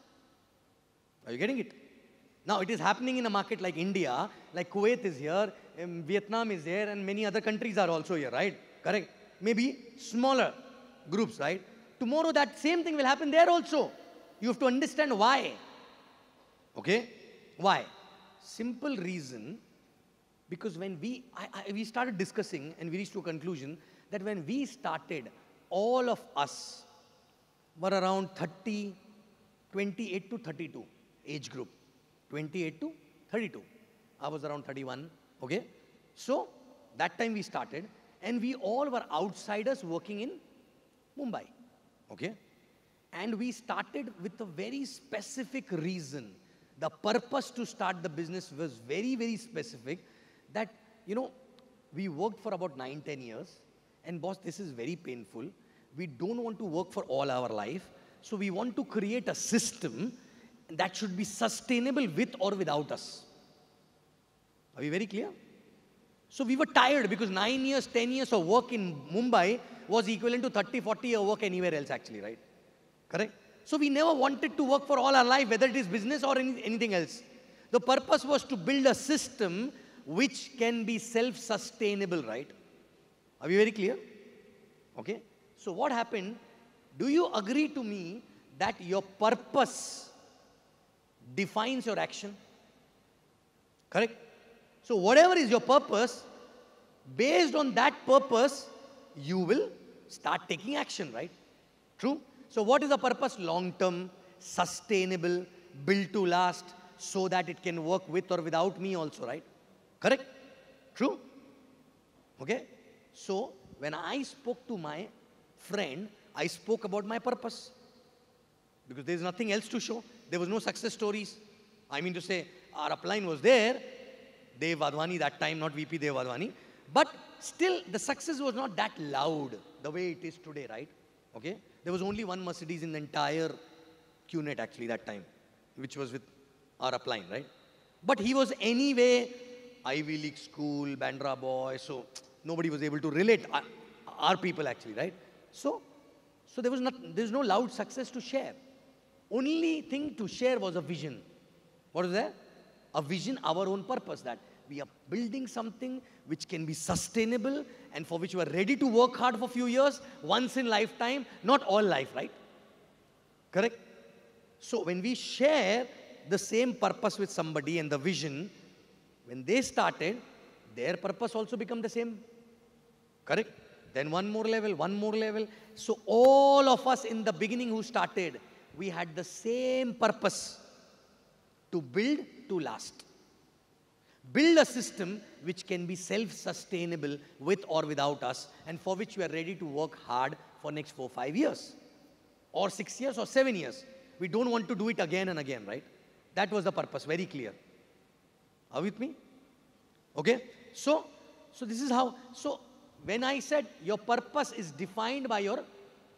Are you getting it? Now, it is happening in a market like India, like Kuwait is here, um, Vietnam is here, and many other countries are also here, right? Correct? Maybe smaller groups, right? Tomorrow, that same thing will happen there also. You have to understand why. Okay? Why? Simple reason, because when we, I, I, we started discussing and we reached to a conclusion that when we started, all of us were around thirty, twenty-eight to thirty-two age group. twenty-eight to thirty-two. I was around thirty-one, okay? So, that time we started, and we all were outsiders working in Mumbai, okay? And we started with a very specific reason. The purpose to start the business was very, very specific, that, you know, we worked for about nine, ten years, and boss, this is very painful. We don't want to work for all our life, so we want to create a system that should be sustainable with or without us. Are we very clear? So we were tired because nine years, ten years of work in Mumbai was equivalent to thirty, forty year work anywhere else actually, right? Correct? So we never wanted to work for all our life, whether it is business or any, anything else. The purpose was to build a system which can be self-sustainable, right? Are we very clear? Okay. So what happened? Do you agree to me that your purpose defines your action? Correct? So whatever is your purpose, based on that purpose, you will start taking action, right? True? So what is the purpose? Long-term, sustainable, built to last, so that it can work with or without me also, right? Correct? True? Okay? So when I spoke to my friend, I spoke about my purpose. Because there is nothing else to show. There was no success stories. I mean to say, our upline was there, Dev Wadhwani that time, not V P Dev Wadhwani. But still, the success was not that loud, the way it is today, right? Okay? There was only one Mercedes in the entire Q net actually that time, which was with our upline, right? But he was anyway Ivy League school, Bandra boy, so nobody was able to relate, our, our people actually, right? So, so there was not, there's no loud success to share. Only thing to share was a vision. What is that? A vision, our own purpose, that we are building something which can be sustainable and for which we are ready to work hard for a few years, once in lifetime, not all life, right? Correct? So when we share the same purpose with somebody and the vision, when they started, their purpose also become the same. Correct? Then one more level, one more level. So all of us in the beginning who started, we had the same purpose, to build to last. Build a system which can be self-sustainable with or without us, and for which we are ready to work hard for next four, five years, or six years, or seven years. We don't want to do it again and again, right? That was the purpose, very clear. Are you with me? Okay? So, so this is how, so when I said your purpose is defined by your,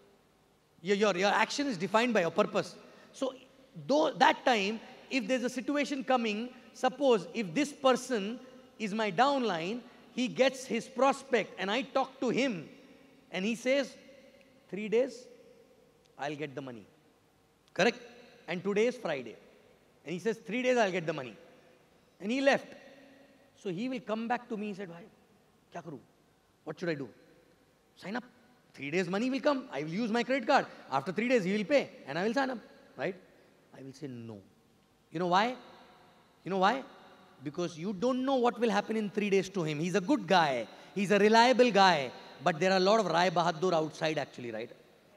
your, your, your action is defined by your purpose. So, though that time, if there's a situation coming, suppose if this person is my downline, he gets his prospect and I talk to him and he says, three days, I'll get the money. Correct? And today is Friday. And he says, three days, I'll get the money. And he left. So he will come back to me and said, Bhai, kya karu? What should I do? Sign up. Three days money will come. I will use my credit card. After three days, he will pay and I will sign up. Right? I will say no. You know why? You know why? Because you don't know what will happen in three days to him. He's a good guy. He's a reliable guy. But there are a lot of Rai Bahadur outside actually, right?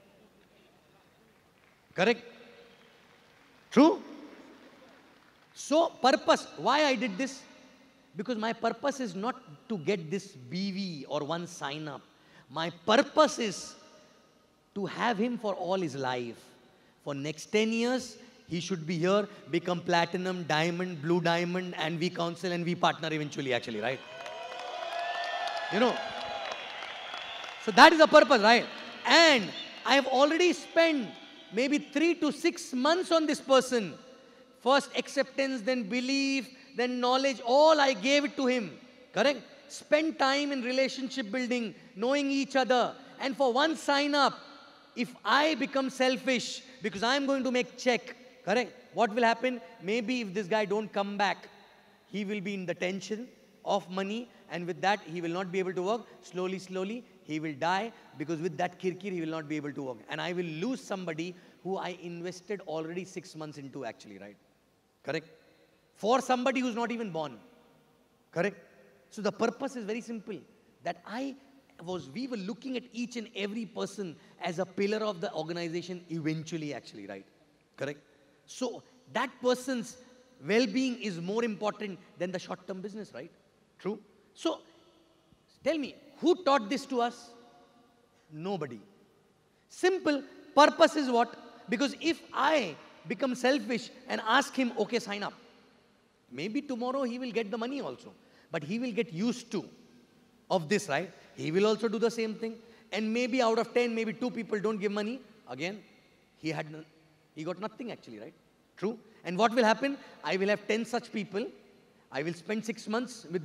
Correct? True? So, purpose. Why I did this? Because my purpose is not to get this B V or one sign up. My purpose is to have him for all his life. For next ten years, he should be here, become platinum, diamond, blue diamond, and we counsel and we partner eventually actually, right? You know. So that is the purpose, right? And I have already spent maybe three to six months on this person. First acceptance, then belief, then knowledge, all I gave it to him. Correct? Spend time in relationship building, knowing each other. And for one sign up, if I become selfish, because I'm going to make check, correct? What will happen? Maybe if this guy don't come back, he will be in the tension of money, and with that, he will not be able to work. Slowly, slowly, he will die, because with that kirkir, he will not be able to work. And I will lose somebody who I invested already six months into actually, right? Correct? For somebody who's not even born. Correct? So the purpose is very simple. That I was, we were looking at each and every person as a pillar of the organization eventually actually, right? Correct? So that person's well-being is more important than the short-term business, right? True? So tell me, who taught this to us? Nobody. Simple. Purpose is what? Because if I become selfish and ask him, okay, sign up. Maybe tomorrow he will get the money also. But he will get used to of this, right? He will also do the same thing. And maybe out of ten, maybe two people don't give money. Again, he had, he got nothing actually, right? True? And what will happen? I will have ten such people. I will spend six months with them.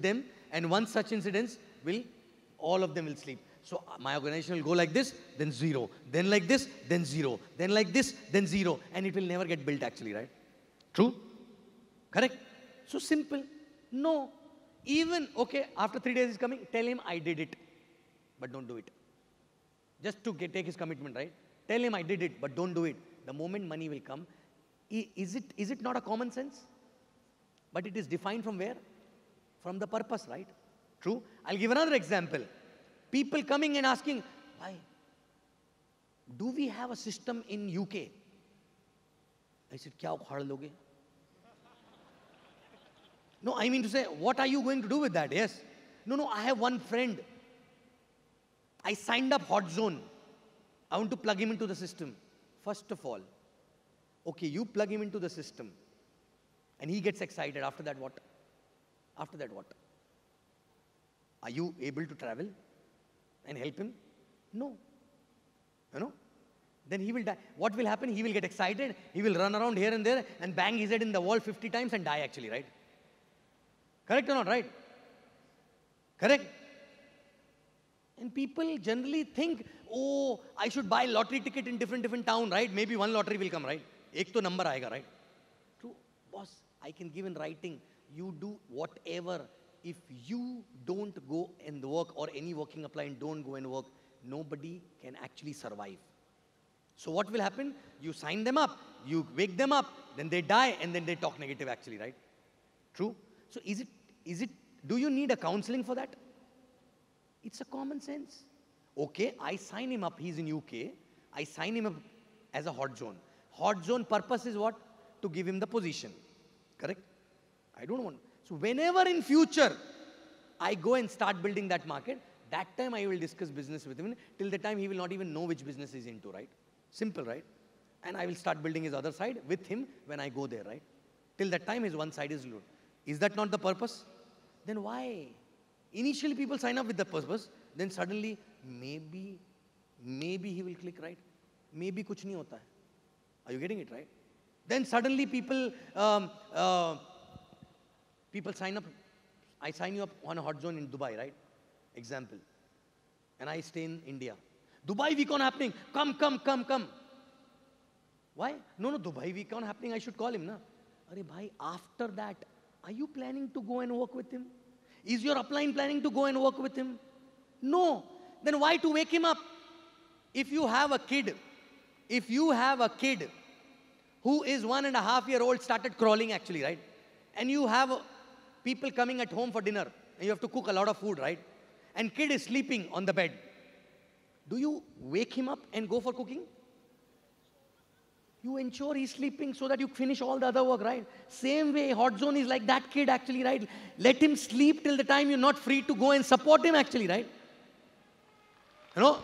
and one such incident will, all of them will sleep. So my organization will go like this, then zero, then like this, then zero, then like this, then zero, and it will never get built actually, right? True? Correct? So simple. No. Even, okay, after three days he's coming, tell him I did it, but don't do it. Just to get, take his commitment, right? Tell him I did it, but don't do it. The moment money will come, is it, is it not a common sense? But it is defined from where? From the purpose, right? True? I'll give another example. People coming and asking, why? Do we have a system in U K? I said, kya ukhad loge? No, I mean to say, what are you going to do with that? Yes. No, no, I have one friend. I signed up Hot Zone. I want to plug him into the system. First of all, okay, you plug him into the system. And he gets excited. After that, what? After that, what? Are you able to travel and help him? No. You know? Then he will die. What will happen? He will get excited. He will run around here and there and bang his head in the wall fifty times and die actually, right? Correct or not, right? Correct? And people generally think, oh, I should buy lottery ticket in different, different town, right? Maybe one lottery will come, right? Ek to number aayega, right? True. Boss, I can give in writing. You do whatever. If you don't go and work, or any working appliance don't go and work, nobody can actually survive. So what will happen? You sign them up, you wake them up, then they die, and then they talk negative actually, right? True? So is it, is it, do you need a counseling for that? It's a common sense. Okay, I sign him up, he's in U K, I sign him up as a hot zone. Hot zone purpose is what? To give him the position. Correct? I don't want. So whenever in future I go and start building that market, that time I will discuss business with him. Till the time he will not even know which business he's into, right? Simple, right? And I will start building his other side with him when I go there, right? Till that time his one side is low. Is that not the purpose? Then why? Initially people sign up with the purpose, then suddenly maybe, maybe he will click, right? Maybe kuch nahi hota hai. Are you getting it, right? Then suddenly people, um, uh, people sign up. I sign you up on a hot zone in Dubai, right? Example. And I stay in India. Dubai weekend happening. Come, come, come, come. Why? No, no, Dubai weekend happening. I should call him, na? Arey bhai, after that, are you planning to go and work with him? Is your upline planning to go and work with him? No. Then why to wake him up? If you have a kid, if you have a kid who is one and a half year old, started crawling actually, right? And you have people coming at home for dinner, and you have to cook a lot of food, right? And kid is sleeping on the bed. Do you wake him up and go for cooking? You ensure he's sleeping so that you finish all the other work, right? Same way, hot zone is like that kid actually, right? Let him sleep till the time you're not free to go and support him actually, right? You know?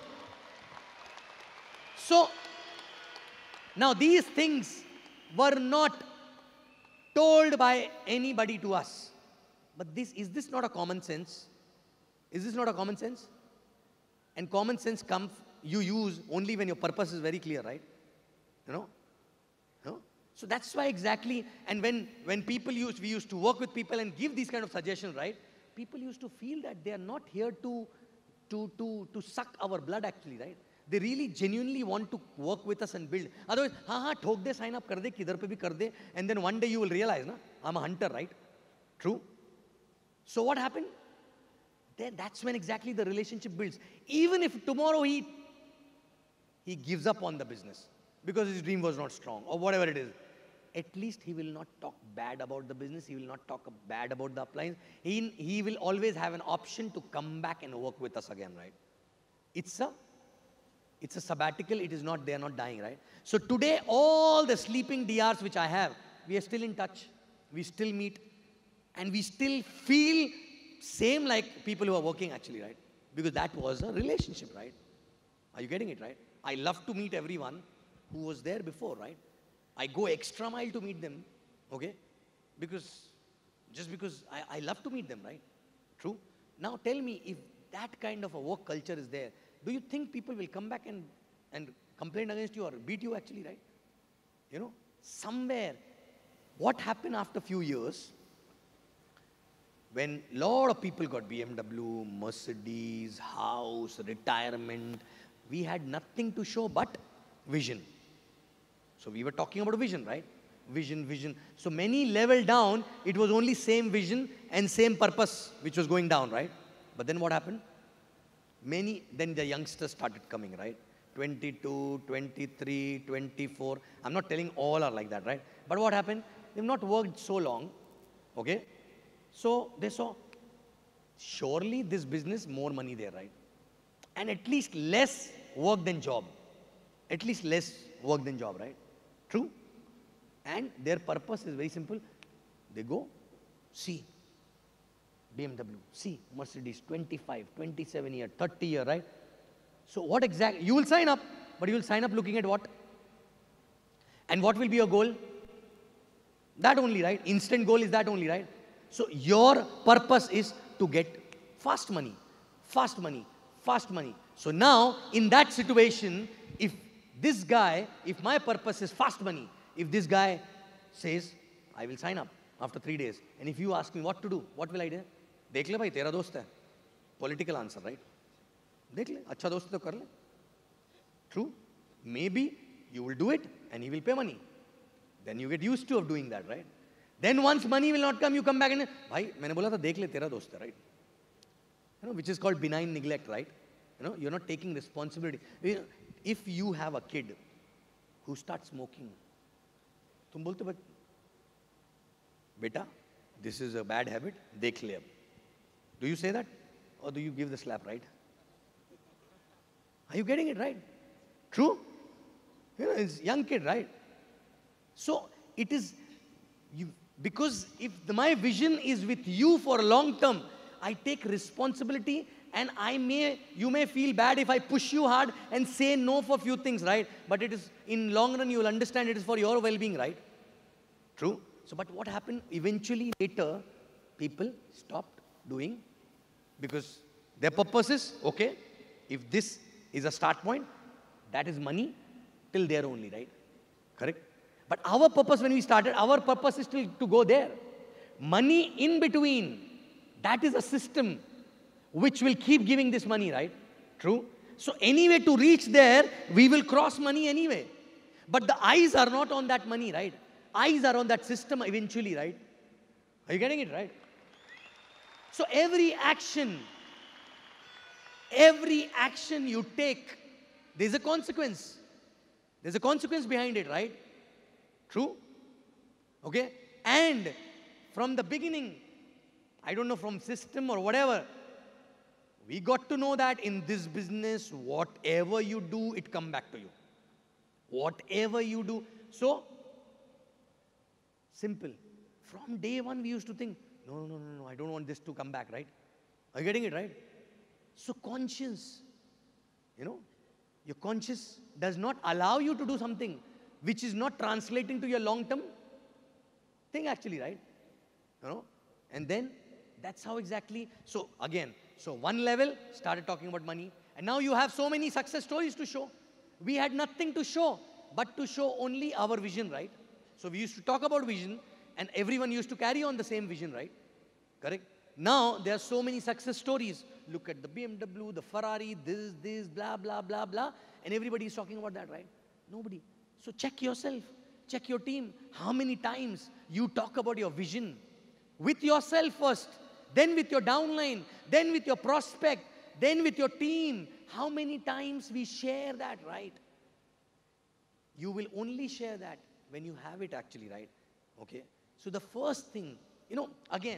So, now these things were not told by anybody to us. But this, is this not a common sense? Is this not a common sense? And common sense comes, you use only when your purpose is very clear, right? You know? You know? So that's why exactly, and when, when people used, we used to work with people and give these kind of suggestions, right? People used to feel that they are not here to, to, to, to suck our blood actually, right? They really genuinely want to work with us and build. Otherwise, ha ha, thok de, sign up kar de, kidhar pe bhi kar de, and then one day you will realize, na, I'm a hunter, right? True? So what happened? Then that's when exactly the relationship builds. Even if tomorrow he, he gives up on the business because his dream was not strong or whatever it is, at least he will not talk bad about the business. He will not talk bad about the appliance. He, he will always have an option to come back and work with us again, right? It's a, it's a sabbatical. It is not, they are not dying, right? So today, all the sleeping D Rs which I have, we are still in touch. We still meet. And we still feel same like people who are working actually, right? Because that was a relationship, right? Are you getting it, right? I love to meet everyone who was there before, right? I go extra mile to meet them, okay? Because, just because I, I love to meet them, right? True? Now tell me, if that kind of a work culture is there, do you think people will come back and, and complain against you or beat you actually, right? You know, somewhere, what happened after a few years, when a lot of people got B M W, Mercedes, house, retirement, we had nothing to show but vision. So we were talking about vision, right? Vision, vision. So many level down, it was only same vision and same purpose which was going down, right? But then what happened? Many, then the youngsters started coming, right? twenty-two, twenty-three, twenty-four. I'm not telling all are like that, right? But what happened? They've not worked so long, okay? So they saw, surely this business, more money there, right? And at least less work than job. At least less work than job, right? True? And their purpose is very simple. They go, see, B M W, see, Mercedes, twenty-five, twenty-seven year, thirty year, right? So what exactly, you will sign up, but you will sign up looking at what? And what will be your goal? That only, right? Instant goal is that only, right? So your purpose is to get fast money, fast money, fast money. So now, in that situation, if this guy, if my purpose is fast money, if this guy says, I will sign up after three days, and if you ask me what to do, what will I do? Dekh le bhai, tera dost hai. Political answer, right? Dekh le, acha dost to kar le. True? Maybe you will do it and he will pay money. Then you get used to of doing that, right? Then once money will not come, you come back and, bhai, maine bola tha, dekh le, tera dost hai, right? You know, which is called benign neglect, right? You know, you're not taking responsibility. If you have a kid who starts smoking, tum bolte ho, beta, this is a bad habit, dekh le ab. Do you say that? Or do you give the slap, right? Are you getting it right? True? You know, it's young kid, right? So it is, you, because if the, my vision is with you for a long term, I take responsibility, and I may, you may feel bad if I push you hard and say no for few things, right? But it is, in long run, you will understand it is for your well-being, right? True? So, but what happened? Eventually, later, people stopped doing, because their purpose is, okay, if this is a start point, that is money till there only, right? Correct? But our purpose when we started, our purpose is still to go there. Money in between, that is a system which will keep giving this money, right? True? So anyway, to reach there, we will cross money anyway. But the eyes are not on that money, right? Eyes are on that system eventually, right? Are you getting it, right? So every action, every action you take, there's a consequence. There's a consequence behind it, right? True? Okay? And from the beginning, I don't know, from system or whatever, we got to know that in this business, whatever you do, it come back to you. Whatever you do. So, simple. From day one, we used to think, no, no, no, no, I don't want this to come back, right? Are you getting it, right? So conscience, you know, your conscience does not allow you to do something which is not translating to your long-term thing actually, right? You know, and then that's how exactly, so again, so one level started talking about money, and now you have so many success stories to show. We had nothing to show, but to show only our vision, right? So we used to talk about vision, and everyone used to carry on the same vision, right? Correct? Now, there are so many success stories. Look at the B M W, the Ferrari, this, this, blah, blah, blah, blah. And everybody is talking about that, right? Nobody. So check yourself. Check your team. How many times you talk about your vision? With yourself first, then with your downline, then with your prospect, then with your team. How many times we share that, right? You will only share that when you have it actually, right? Okay? So the first thing, you know, again,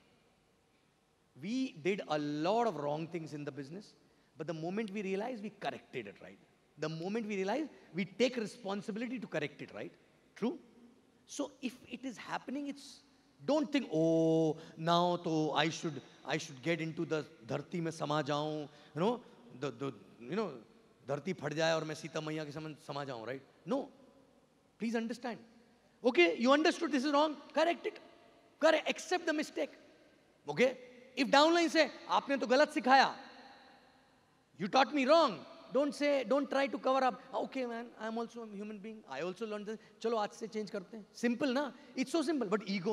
we did a lot of wrong things in the business, but the moment we realized, we corrected it, right? The moment we realize, we take responsibility to correct it, right? True? So if it is happening, it's, don't think, oh, now to I should, I should get into the dharti mein sama jaun, you know, the, the, you know, dharti phad jaye aur main Sita Maiya ke saman sama jaun, right? No. Please understand. Okay, you understood this is wrong, correct it. Correct, accept the mistake. Okay? If downline say, aapne to galat sikhaya, you taught me wrong. Don't say, don't try to cover up. Okay, man, I'm also a human being. I also learned this. Chalo, aaj se change karte hain. Simple, na? It's so simple. But ego, na?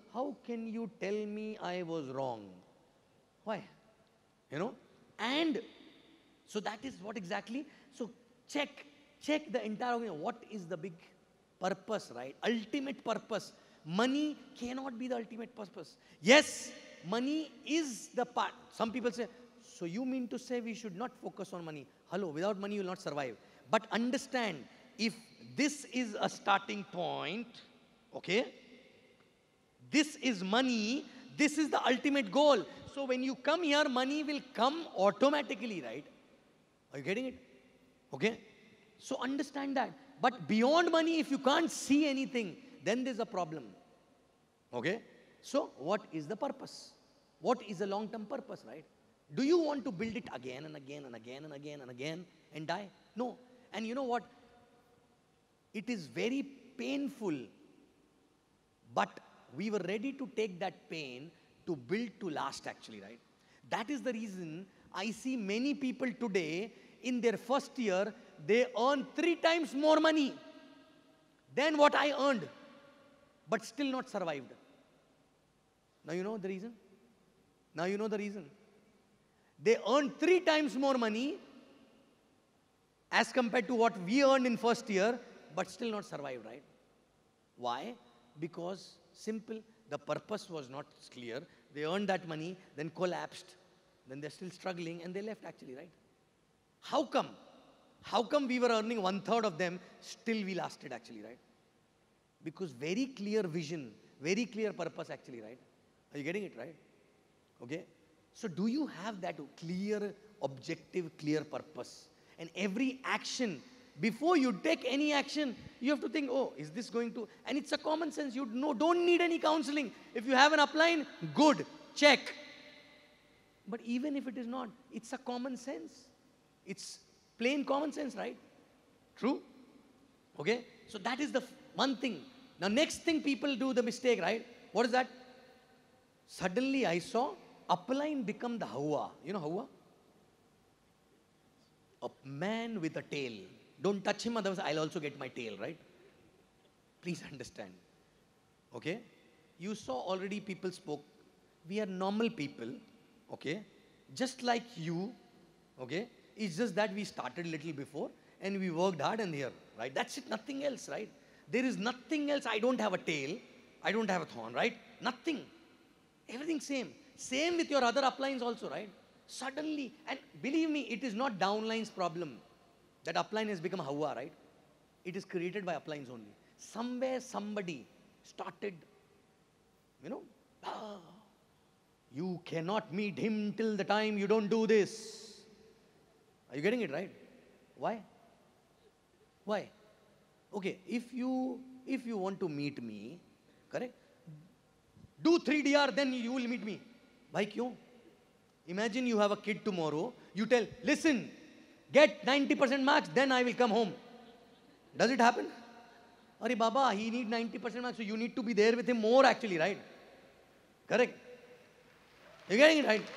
how can you tell me I was wrong? Why? You know? And so that is what exactly. So check, check the entire organization. What is the big purpose, right? Ultimate purpose. Money cannot be the ultimate purpose. Yes, money is the part. Some people say, so you mean to say we should not focus on money? Hello, without money you will not survive. But understand, if this is a starting point, okay, this is money, this is the ultimate goal. So when you come here, money will come automatically, right? Are you getting it? Okay? So understand that. But beyond money, if you can't see anything, then there's a problem. Okay? So what is the purpose? What is the long-term purpose, right? Do you want to build it again and again and again and again and again and die? No. And you know what? It is very painful, but we were ready to take that pain to build to last actually, right? That is the reason I see many people today, in their first year, they earn three times more money than what I earned, but still not survived. Now you know the reason? Now you know the reason. They earn three times more money as compared to what we earned in first year, but still not survived, right? Why? Because simple, the purpose was not clear. They earned that money, then collapsed, then they're still struggling, and they left actually, right? How come? How come we were earning one third of them, still we lasted actually, right? Because very clear vision, very clear purpose actually, right? Are you getting it, right? Okay? So do you have that clear, objective, clear purpose? And every action, before you take any action, you have to think, oh, is this going to, and it's a common sense, you know, don't need any counseling. If you have an upline, good, check. But even if it is not, it's a common sense. It's plain common sense, right? True? Okay? So that is the one thing. Now next thing people do the mistake, right? What is that? Suddenly I saw upline become the Hawa. You know Hawa? A man with a tail. Don't touch him, otherwise I'll also get my tail, right? Please understand. Okay? You saw already people spoke. We are normal people, okay? Just like you, okay? It's just that we started a little before and we worked hard and here, right? That's it, nothing else, right? There is nothing else. I don't have a tail. I don't have a thorn, right? Nothing. Everything same. Same with your other uplines also, right? Suddenly, and believe me, it is not downline's problem that upline has become Hawa, right? It is created by uplines only. Somewhere somebody started, you know, ah, you cannot meet him till the time you don't do this. Are you getting it, right? Why? Why? Okay, if you, if you want to meet me, correct? Do three D R, then you will meet me. Why, kyun? Imagine you have a kid tomorrow, you tell, listen, get ninety percent marks, then I will come home. Does it happen? Arey Baba, he need ninety percent marks, so you need to be there with him more actually, right? Correct? You're getting it, right?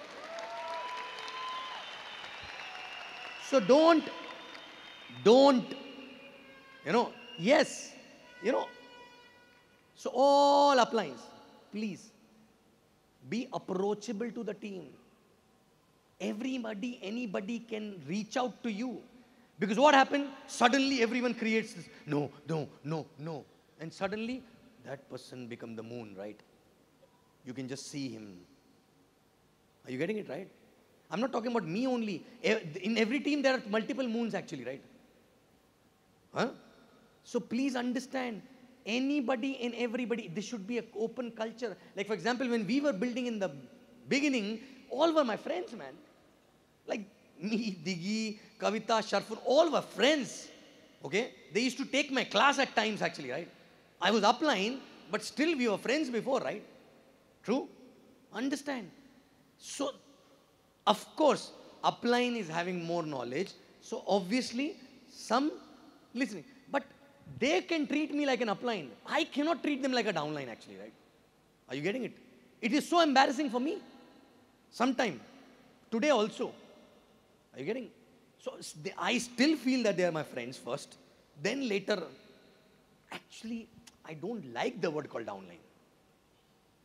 So don't, don't, you know, yes, you know, so all uplines, please, be approachable to the team. Everybody, anybody can reach out to you. Because what happened? Suddenly everyone creates this, no, no, no, no. And suddenly that person become the moon, right? You can just see him. Are you getting it, right? I'm not talking about me only. In every team there are multiple moons actually, right? Huh? So please understand, anybody and everybody, this should be an open culture. Like for example, when we were building in the beginning, all were my friends, man. Like me, Digi, Kavita, Sharfur, all were friends. Okay? They used to take my class at times actually, right? I was upline, but still we were friends before, right? True? Understand? So, of course, upline is having more knowledge. So obviously, some listening. But they can treat me like an upline. I cannot treat them like a downline actually, right? Are you getting it? It is so embarrassing for me. Sometime. Today also. Are you getting? So I still feel that they are my friends first. Then later, actually, I don't like the word called downline.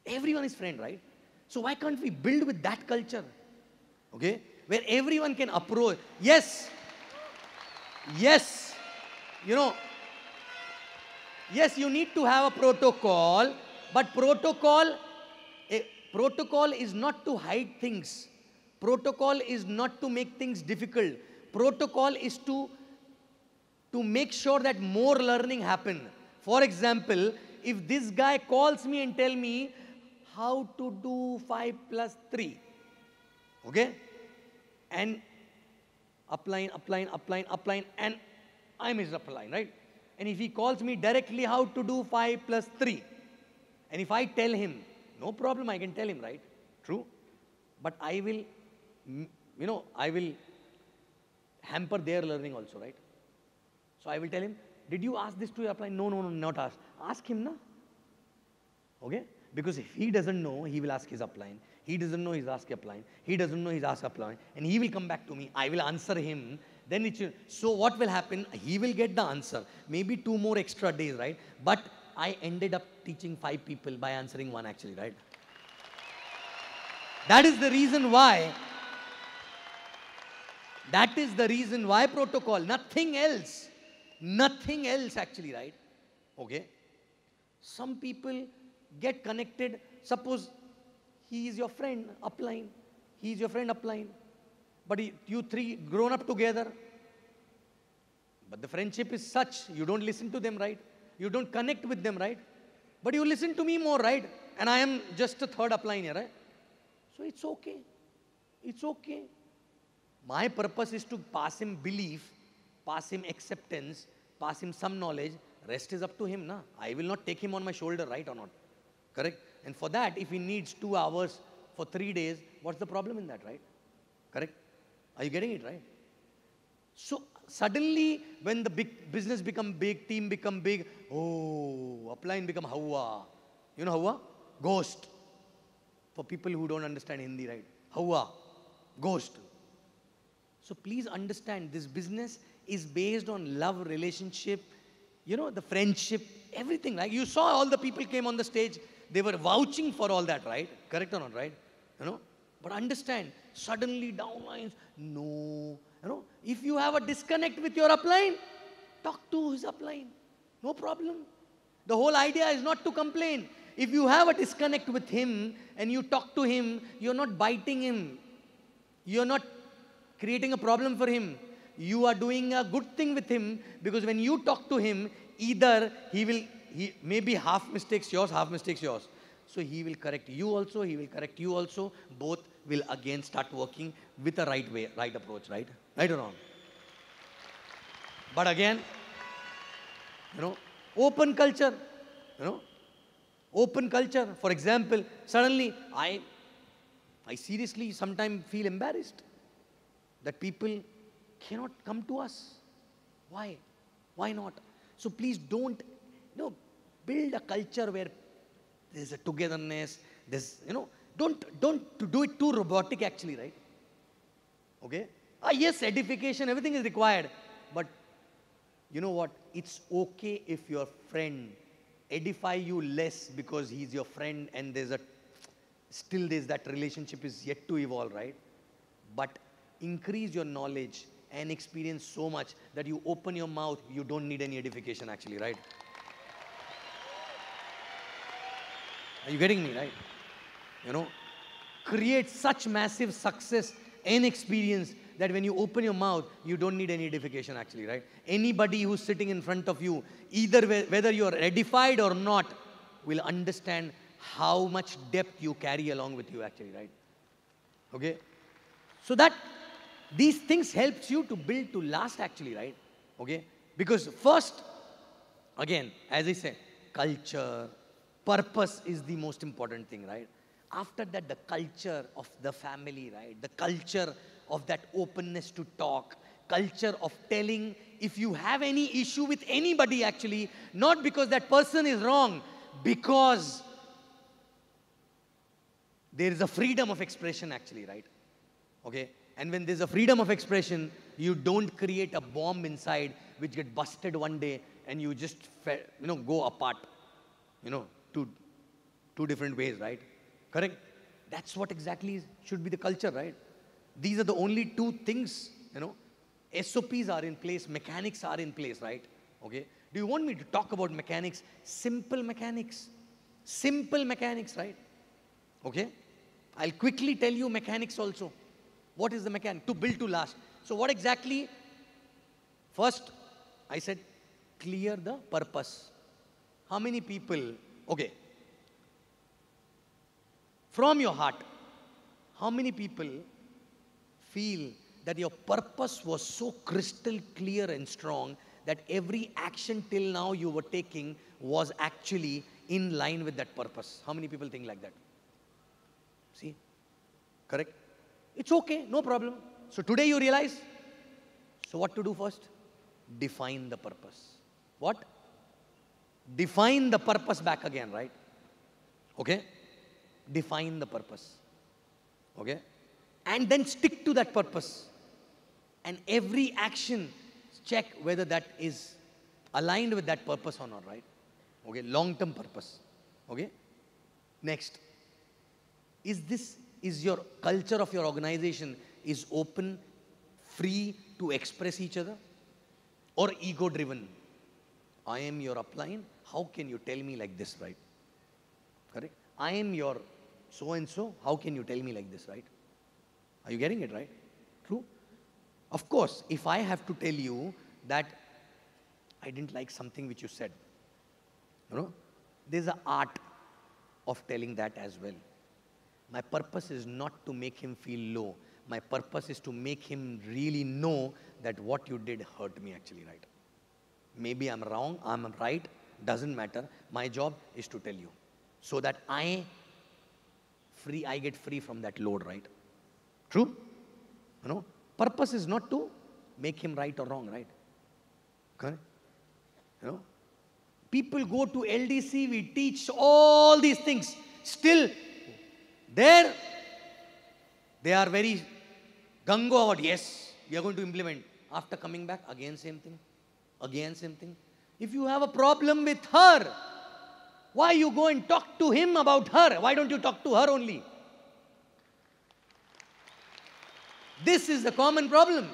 Everyone is friend, right? So why can't we build with that culture? Okay? Where everyone can approach. Yes. Yes. You know, yes, you need to have a protocol, but protocol, a protocol is not to hide things. Protocol is not to make things difficult. Protocol is to, to make sure that more learning happen. For example, if this guy calls me and tell me how to do five plus three, okay? And upline, upline, upline, upline, and I'm his upline, right? And if he calls me directly how to do five plus three, and if I tell him, no problem, I can tell him, right? True. But I will, you know, I will hamper their learning also, right? So I will tell him, did you ask this to your upline? No, no, no, not ask. Ask him, na? Okay? Because if he doesn't know, he will ask his upline. He doesn't know, he's ask upline. He doesn't know, he's ask upline. And he will come back to me. I will answer him. Then it should, so what will happen? He will get the answer. Maybe two more extra days, right? But I ended up teaching five people by answering one actually, right? That is the reason why. That is the reason why protocol. Nothing else. Nothing else actually, right? Okay. Some people get connected. Suppose he is your friend, upline. He is your friend, upline. But he, you three grown up together. But the friendship is such, you don't listen to them, right? You don't connect with them, right? But you listen to me more, right? And I am just a third upline here, right? So it's okay. It's okay. My purpose is to pass him belief, pass him acceptance, pass him some knowledge. Rest is up to him, na? I will not take him on my shoulder, right or not? Correct? And for that, if he needs two hours for three days, what's the problem in that, right? Correct? Are you getting it, right? So suddenly, when the big business become big, team become big, oh, upline become Hawa. You know Hawa? Ghost. For people who don't understand Hindi, right? Hawa. Ghost. So please understand, this business is based on love, relationship, you know, the friendship, everything. Like you saw all the people came on the stage, they were vouching for all that, right? Correct or not, right? You know? But understand, suddenly downlines, no. You know, if you have a disconnect with your upline, talk to his upline. No problem. The whole idea is not to complain. If you have a disconnect with him and you talk to him, you're not biting him. You're not creating a problem for him. You are doing a good thing with him, because when you talk to him, either he will, he maybe half mistakes yours, half mistakes yours. So he will correct you also, he will correct you also. Both will again start working with a right way, right approach, right? Right or wrong? But again, you know, open culture, you know, open culture. For example, suddenly I, I seriously sometimes feel embarrassed that people cannot come to us. Why? Why not? So please don't, you know, build a culture where there's a togetherness, there's, you know, don't, don't do it too robotic actually, right? Okay? Ah, yes, edification, everything is required. But you know what? It's okay if your friend edify you less because he's your friend and there's a, still there's that relationship is yet to evolve, right? But increase your knowledge and experience so much that you open your mouth, you don't need any edification actually, right? Are you getting me, right? You know, create such massive success and experience that when you open your mouth, you don't need any edification actually, right? Anybody who's sitting in front of you, either whether you're edified or not, will understand how much depth you carry along with you actually, right? Okay? So that, these things helps you to build to last actually, right? Okay? Because first, again, as I said, culture, purpose is the most important thing, right? After that, the culture of the family, right? The culture of that openness to talk, culture of telling if you have any issue with anybody actually, not because that person is wrong, because there is a freedom of expression actually, right? Okay? And when there's a freedom of expression, you don't create a bomb inside which get busted one day and you just, you know, go apart, you know, to two different ways, right? Correct? That's what exactly should be the culture, right? These are the only two things, you know. S O Ps are in place, mechanics are in place, right? Okay? Do you want me to talk about mechanics? Simple mechanics. Simple mechanics, right? Okay? I'll quickly tell you mechanics also. What is the mechanic? To build to last. So what exactly? First, I said, clear the purpose. How many people, okay, from your heart, how many people feel that your purpose was so crystal clear and strong that every action till now you were taking was actually in line with that purpose? How many people think like that? See? Correct? It's okay, no problem. So today you realize, so what to do first? Define the purpose. What? Define the purpose back again, right? Okay? Define the purpose. Okay? And then stick to that purpose. And every action, check whether that is aligned with that purpose or not, right? Okay? Long-term purpose. Okay? Next. Is this, is your culture of your organization is open, free to express each other? Or ego-driven? I am your upline. How can you tell me like this, right? Correct? I am your so-and-so. How can you tell me like this, right? Are you getting it, right? True? Of course, if I have to tell you that I didn't like something which you said, you know, there's an art of telling that as well. My purpose is not to make him feel low. My purpose is to make him really know that what you did hurt me actually, right? Maybe I'm wrong, I'm right, doesn't matter. My job is to tell you so that I free, I get free from that load, right? True? You know, purpose is not to make him right or wrong, right? Correct? You know, people go to L D C, we teach all these things. Still, there, they are very gung-ho about, yes, we are going to implement. After coming back, again same thing. Again same thing. If you have a problem with her, why you go and talk to him about her? Why don't you talk to her only? This is the common problem.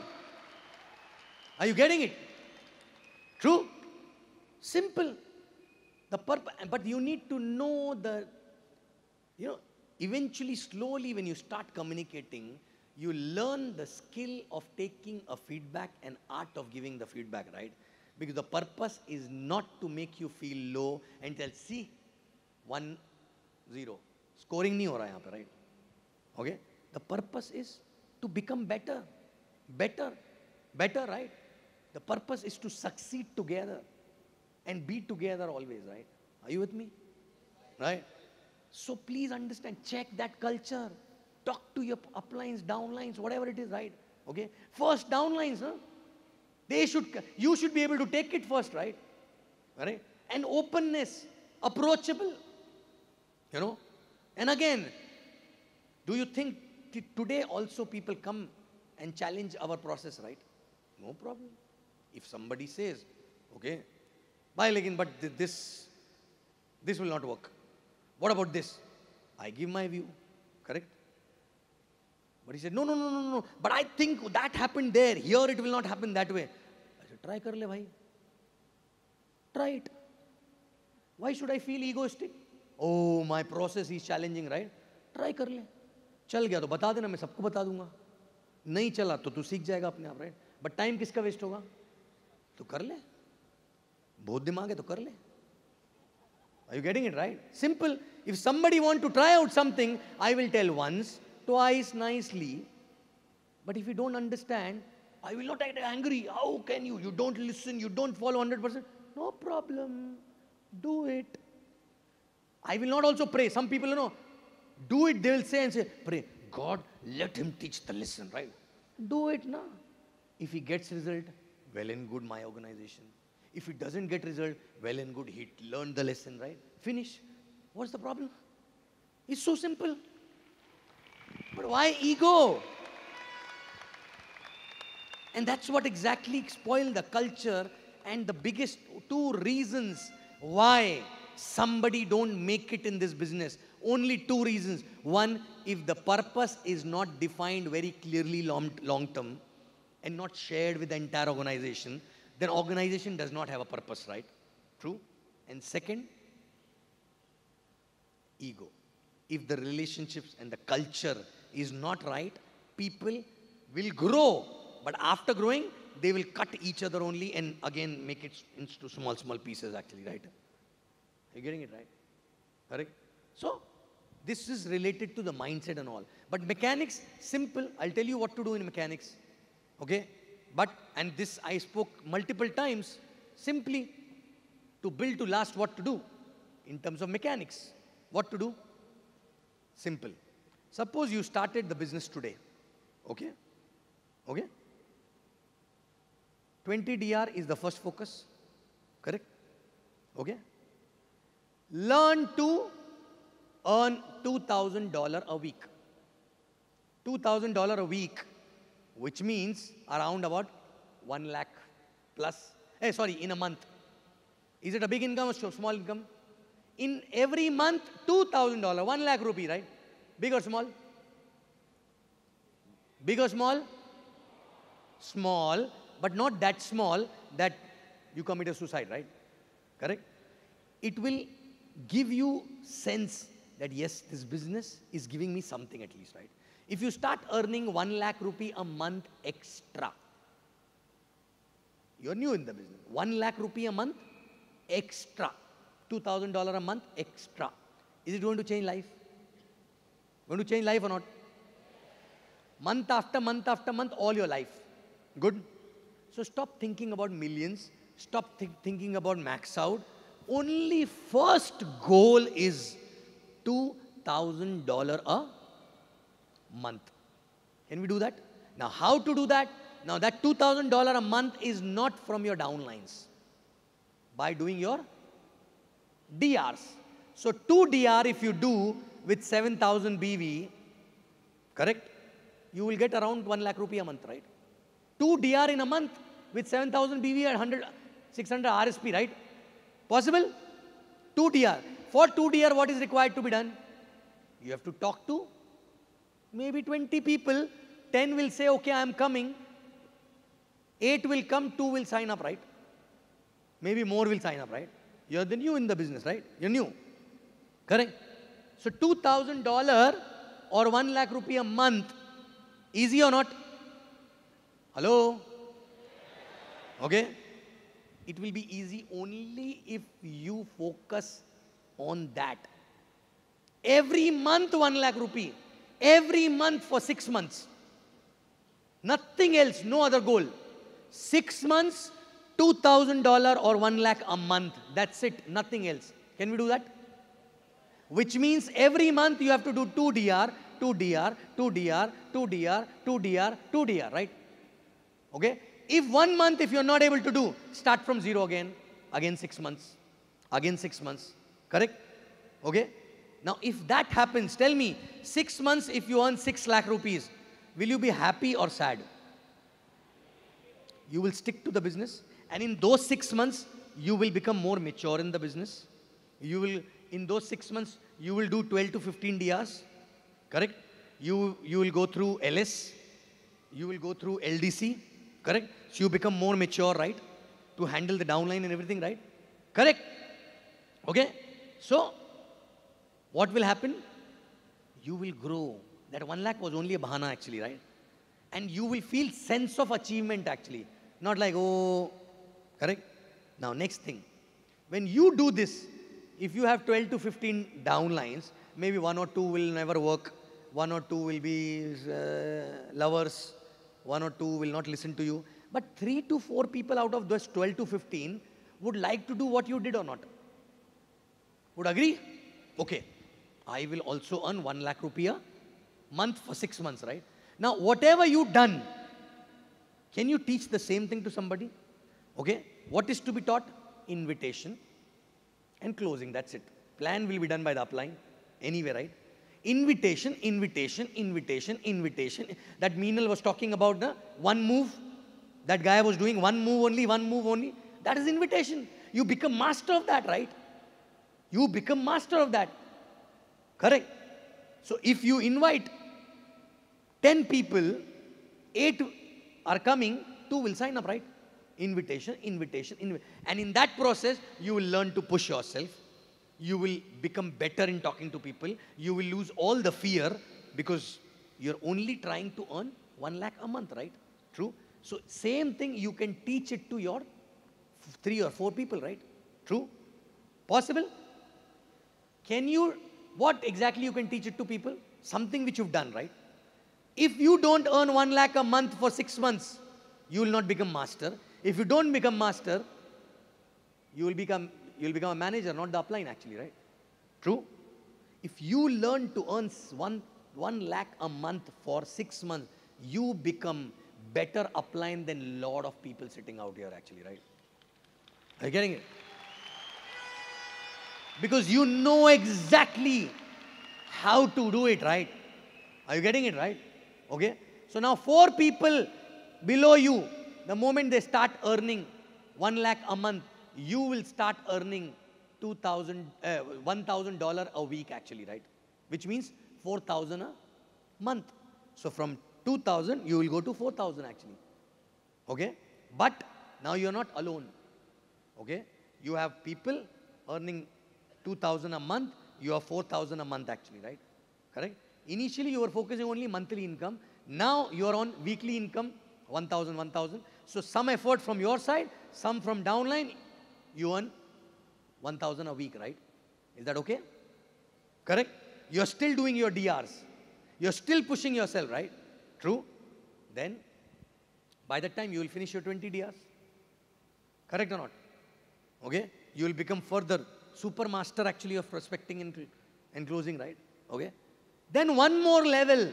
Are you getting it? True? Simple. The purpose, but you need to know the, you know, eventually, slowly, when you start communicating, you learn the skill of taking a feedback and art of giving the feedback, right? Because the purpose is not to make you feel low and tell, see, one, zero. Scoring nahi ho raha yahan pe, right? Okay? The purpose is to become better. Better. Better, right? The purpose is to succeed together and be together always, right? Are you with me? Right? So please understand, check that culture. Talk to your uplines, downlines, whatever it is, right? Okay? First downlines, huh? They should, you should be able to take it first, right? Right? And openness, approachable, you know? And again, do you think today also people come and challenge our process, right? No problem. If somebody says, okay, bye, lekin, but this, this will not work. What about this? I give my view, correct? But he said, no, no, no, no, no. But I think that happened there. Here it will not happen that way. I said, try kar le bhai. Try it. Why should I feel egoistic? Oh, my process is challenging, right? Try kar le. चल गया तो बता देना, मैं सबको बता दूंगा. नहीं चला तो तू सीख जाएगा अपने आप, right? But time किसका waste होगा? तो कर ले. बहुत दिमाग है तो कर ले. Are you getting it, right? Simple. If somebody want to try out something, I will tell once, twice nicely. But if you don't understand, I will not get angry. How can you? You don't listen. You don't follow one hundred percent. No problem. Do it. I will not also pray. Some people, you know, do it. They will say and say, pray. God, let him teach the lesson, right? Do it now. If he gets result, well and good, my organization. If he doesn't get result, well and good, he learned the lesson, right? Finish. What's the problem? It's so simple. But why ego? And that's what exactly spoiled the culture, and the biggest two reasons why somebody don't make it in this business? Only two reasons. One, if the purpose is not defined very clearly long, long term and not shared with the entire organization, then organization does not have a purpose, right? True? And second, ego. If the relationships and the culture is not right, people will grow. But after growing, they will cut each other only and again make it into small, small pieces actually, right? You're getting it right? Correct? So, this is related to the mindset and all. But mechanics, simple. I'll tell you what to do in mechanics. Okay? But, and this I spoke multiple times, simply to build to last, what to do in terms of mechanics. What to do? Simple. Suppose you started the business today. Okay? Okay? twenty D R is the first focus. Correct? Okay? Learn to earn two thousand dollars a week. two thousand dollars a week, which means around about one lakh plus. Hey, sorry, in a month. Is it a big income or small income? In every month, two thousand dollars, one lakh rupee, right? Big or small? Big or small? Small, but not that small that you commit a suicide, right? Correct? It will give you sense that yes, this business is giving me something at least, right? If you start earning one lakh rupee a month extra, you're new in the business, one lakh rupee a month extra, two thousand dollars a month extra. Is it going to change life? Going to change life or not? Month after month after month, all your life. Good? So stop thinking about millions. Stop th thinking about max out. Only first goal is two thousand dollars a month. Can we do that? Now, how to do that? Now, that two thousand dollars a month is not from your downlines. By doing your D Rs. So, two D R if you do with seven thousand B V, correct? You will get around one lakh rupee a month, right? two D R in a month with seven thousand B V at one hundred, six hundred R S P, right? Possible? two D R. For two D R, what is required to be done? You have to talk to maybe twenty people. ten will say, okay, I am coming. eight will come, two will sign up, right? Maybe more will sign up, right? You're the new in the business, right? You're new. Correct? So two thousand dollars or one lakh rupee a month, easy or not? Hello? Okay? It will be easy only if you focus on that. Every month one lakh rupee. Every month for six months. Nothing else, no other goal. Six months, two thousand dollars or one lakh a month. That's it, nothing else. Can we do that? Which means every month you have to do two D R, two D R, two D R, two D R, two D R, two D R, right? Okay? If one month, if you're not able to do, start from zero again. Again six months. Again six months. Correct? Okay? Now, if that happens, tell me, six months if you earn six lakh rupees, will you be happy or sad? You will stick to the business. And in those six months, you will become more mature in the business. You will, in those six months, you will do twelve to fifteen D Rs. Correct? You, you will go through L S. You will go through L D C. Correct? So you become more mature, right? To handle the downline and everything, right? Correct? Okay? So, what will happen? You will grow. That one lakh was only a bahana actually, right? And you will feel sense of achievement actually. Not like, oh, correct? Now, next thing. When you do this, if you have twelve to fifteen downlines, maybe one or two will never work. One or two will be uh, lovers. One or two will not listen to you. But three to four people out of those twelve to fifteen would like to do what you did or not. Would agree? Okay. I will also earn one lakh rupee a month for six months, right? Now, whatever you done, can you teach the same thing to somebody? Okay. What is to be taught? Invitation and closing. That's it. Plan will be done by the upline. Anyway, right? Invitation, invitation, invitation, invitation. That Meenal was talking about the one move. That guy was doing one move only, one move only. That is invitation. You become master of that, right? You become master of that. Correct? So if you invite ten people, eight are coming, two will sign up, right? Invitation, invitation, invi and in that process, you will learn to push yourself. You will become better in talking to people. You will lose all the fear because you're only trying to earn one lakh a month, right? True? So same thing, you can teach it to your three or four people, right? True? Possible? Can you, what exactly you can teach it to people? Something which you've done, right? If you don't earn one lakh a month for six months, you will not become master. If you don't become master, you will become, you will become a manager, not the upline actually, right? True? If you learn to earn one, one lakh a month for six months, you become better upline than a lot of people sitting out here actually, right? Are you getting it? Because you know exactly how to do it, right? Are you getting it, right? Okay? So now four people below you, the moment they start earning one lakh a month, you will start earning two thousand, uh, one thousand dollars a week actually, right? Which means four thousand a month. So from two thousand, you will go to four thousand actually. Okay? But now you're not alone. Okay? You have people earning two thousand a month, you have four thousand a month actually, right? Correct? Initially, you were focusing only monthly income. Now, you are on weekly income, one thousand, one thousand. So, some effort from your side, some from downline, you earn one thousand a week, right? Is that okay? Correct? You're still doing your D Rs. You're still pushing yourself, right? True? Then, by that time, you will finish your twenty D Rs. Correct or not? Okay? You will become further super master actually of prospecting and, and closing, right? Okay? Then one more level.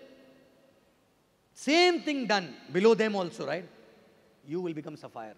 Same thing done below them also, right? You will become sapphire.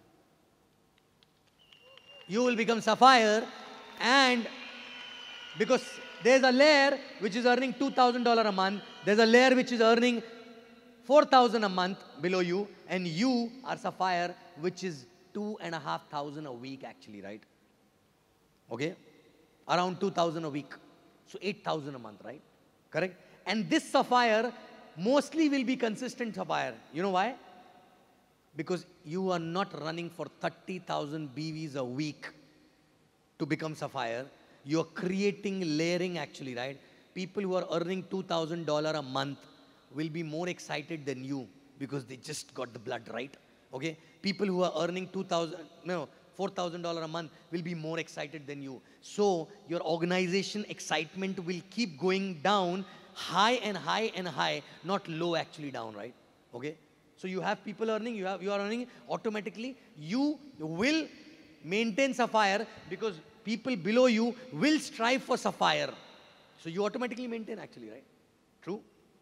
You will become sapphire, and because there's a layer which is earning two thousand dollars a month, there's a layer which is earning four thousand dollars a month below you, and you are sapphire, which is two and a half thousand a week actually, right? Okay? Around two thousand a week. So eight thousand a month, right? Correct? And this sapphire mostly will be consistent sapphire. You know why? Because you are not running for thirty thousand B Vs a week to become sapphire. You are creating layering actually, right? People who are earning two thousand dollars a month will be more excited than you because they just got the blood, right? Okay? People who are earning two thousand, no, four thousand dollars a month will be more excited than you. So your organization excitement will keep going down, high and high and high, not low actually down, right? Okay? So you have people earning, you have you are earning, automatically you will maintain sapphire because people below you will strive for sapphire. So you automatically maintain actually, right? True?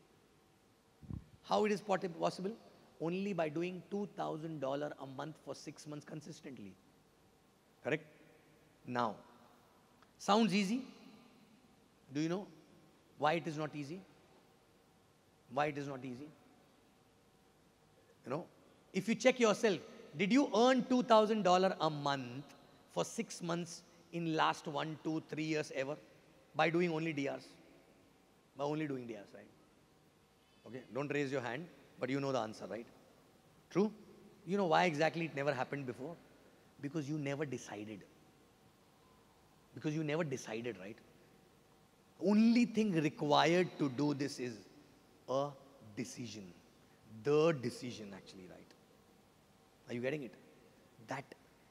How it is possible? Only by doing two thousand dollars a month for six months consistently. Correct? Now, sounds easy. Do you know why it is not easy? Why it is not easy? You know, if you check yourself, did you earn two thousand dollars a month for six months in last one, two, three years ever? By doing only D Rs. By only doing D Rs, right? Okay, don't raise your hand, but you know the answer, right? True? You know why exactly it never happened before? Because you never decided. Because you never decided, right? Only thing required to do this is a decision. The decision actually, right? Are you getting it? That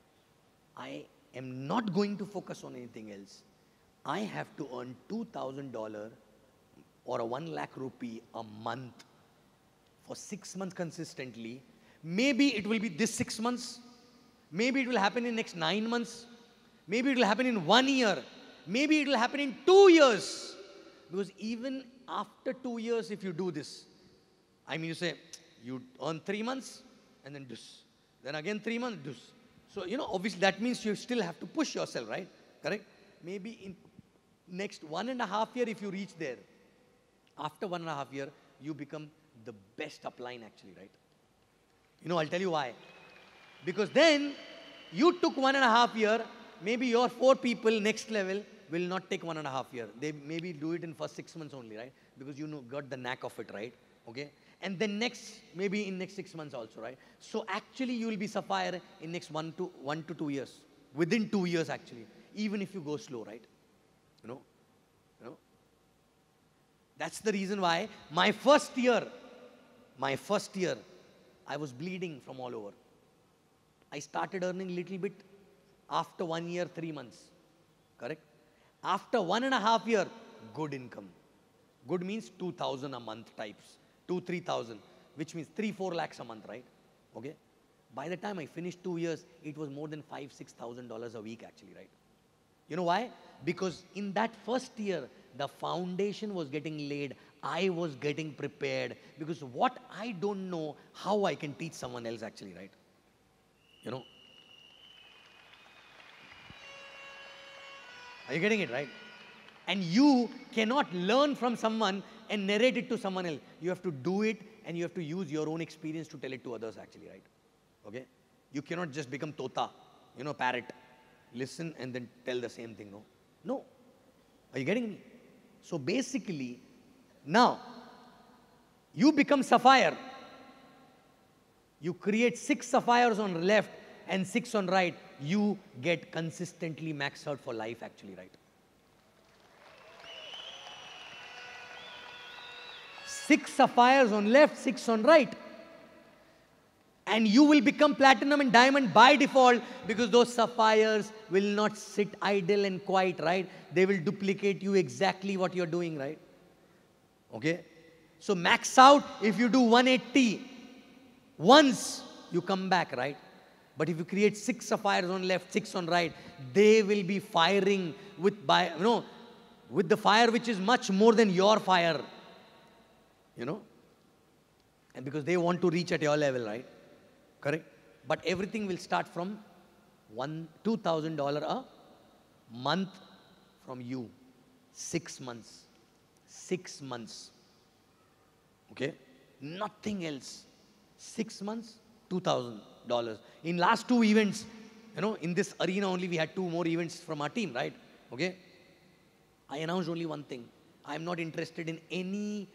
I am not going to focus on anything else. I have to earn two thousand dollars or a one lakh rupee a month for six months consistently. Maybe it will be this six months. Maybe it will happen in next nine months. Maybe it will happen in one year. Maybe it will happen in two years. Because even after two years, if you do this, I mean, you say, you earn three months and then this. Then again three months, this. So, you know, obviously that means you still have to push yourself, right? Correct? Maybe in next one and a half year, if you reach there, after one and a half year, you become the best upline actually, right? You know, I'll tell you why. Because then you took one and a half year, maybe your four people next level, will not take one and a half year. They maybe do it in first six months only, right? Because you know, got the knack of it, right? Okay? And then next, maybe in next six months also, right? So actually you will be Sapphire in next one to, one to two years. Within two years actually. Even if you go slow, right? You know? You know? That's the reason why my first year, my first year, I was bleeding from all over. I started earning little bit after one year, three months. Correct? After one and a half year, good income. Good means two thousand a month types. Two, three thousand, which means three, four lakhs a month, right? Okay? By the time I finished two years, it was more than five, six thousand dollars a week actually, right? You know why? Because in that first year, the foundation was getting laid. I was getting prepared. Because what I don't know, how I can teach someone else actually, right? You know? Are you getting it, right? And you cannot learn from someone and narrate it to someone else. You have to do it and you have to use your own experience to tell it to others actually, right? Okay? You cannot just become tota, you know, parrot. Listen and then tell the same thing, no? No. Are you getting me? So basically, now, you become Sapphire. You create six Sapphires on left and six on right. You get consistently maxed out for life actually, right? Six Sapphires on left, six on right. And you will become platinum and diamond by default because those Sapphires will not sit idle and quiet, right? They will duplicate you exactly what you're doing, right? Okay? So max out if you do one eighty. Once you come back, right? But if you create six Sapphires on left, six on right, they will be firing with, by, you know, with the fire which is much more than your fire. You know? And because they want to reach at your level, right? Correct? But everything will start from one, two thousand dollars a month from you. Six months. Six months. Okay? Nothing else. Six months, two thousand dollars. In last two events, you know, in this arena only we had two more events from our team, right? Okay? I announced only one thing. I am not interested in any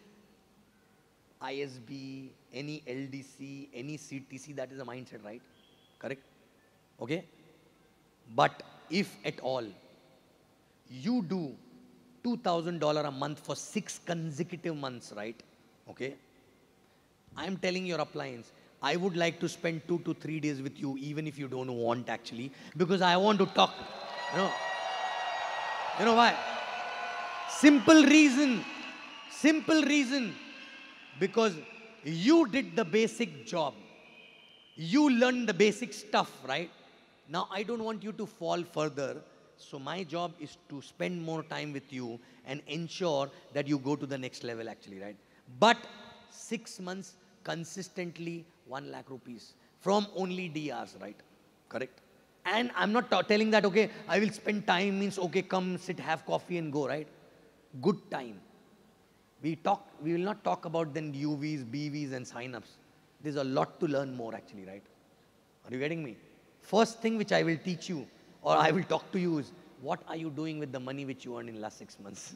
I S B, any L D C, any C T C. That is the mindset, right? Correct? Okay? But if at all you do two thousand dollars a month for six consecutive months, right? Okay? I am telling your appliance, I would like to spend two to three days with you even if you don't want actually, because I want to talk. You know, you know why? Simple reason. Simple reason. Because you did the basic job. You learned the basic stuff, right? Now, I don't want you to fall further. So my job is to spend more time with you and ensure that you go to the next level actually, right? But six months consistently, one lakh rupees from only D Rs, right? Correct? And I'm not telling that, okay, I will spend time means, okay, come, sit, have coffee and go, right? Good time. We talk, we will not talk about then U Vs, B Vs and sign-ups. There's a lot to learn more actually, right? Are you getting me? First thing which I will teach you or I will talk to you is, what are you doing with the money which you earned in the last six months?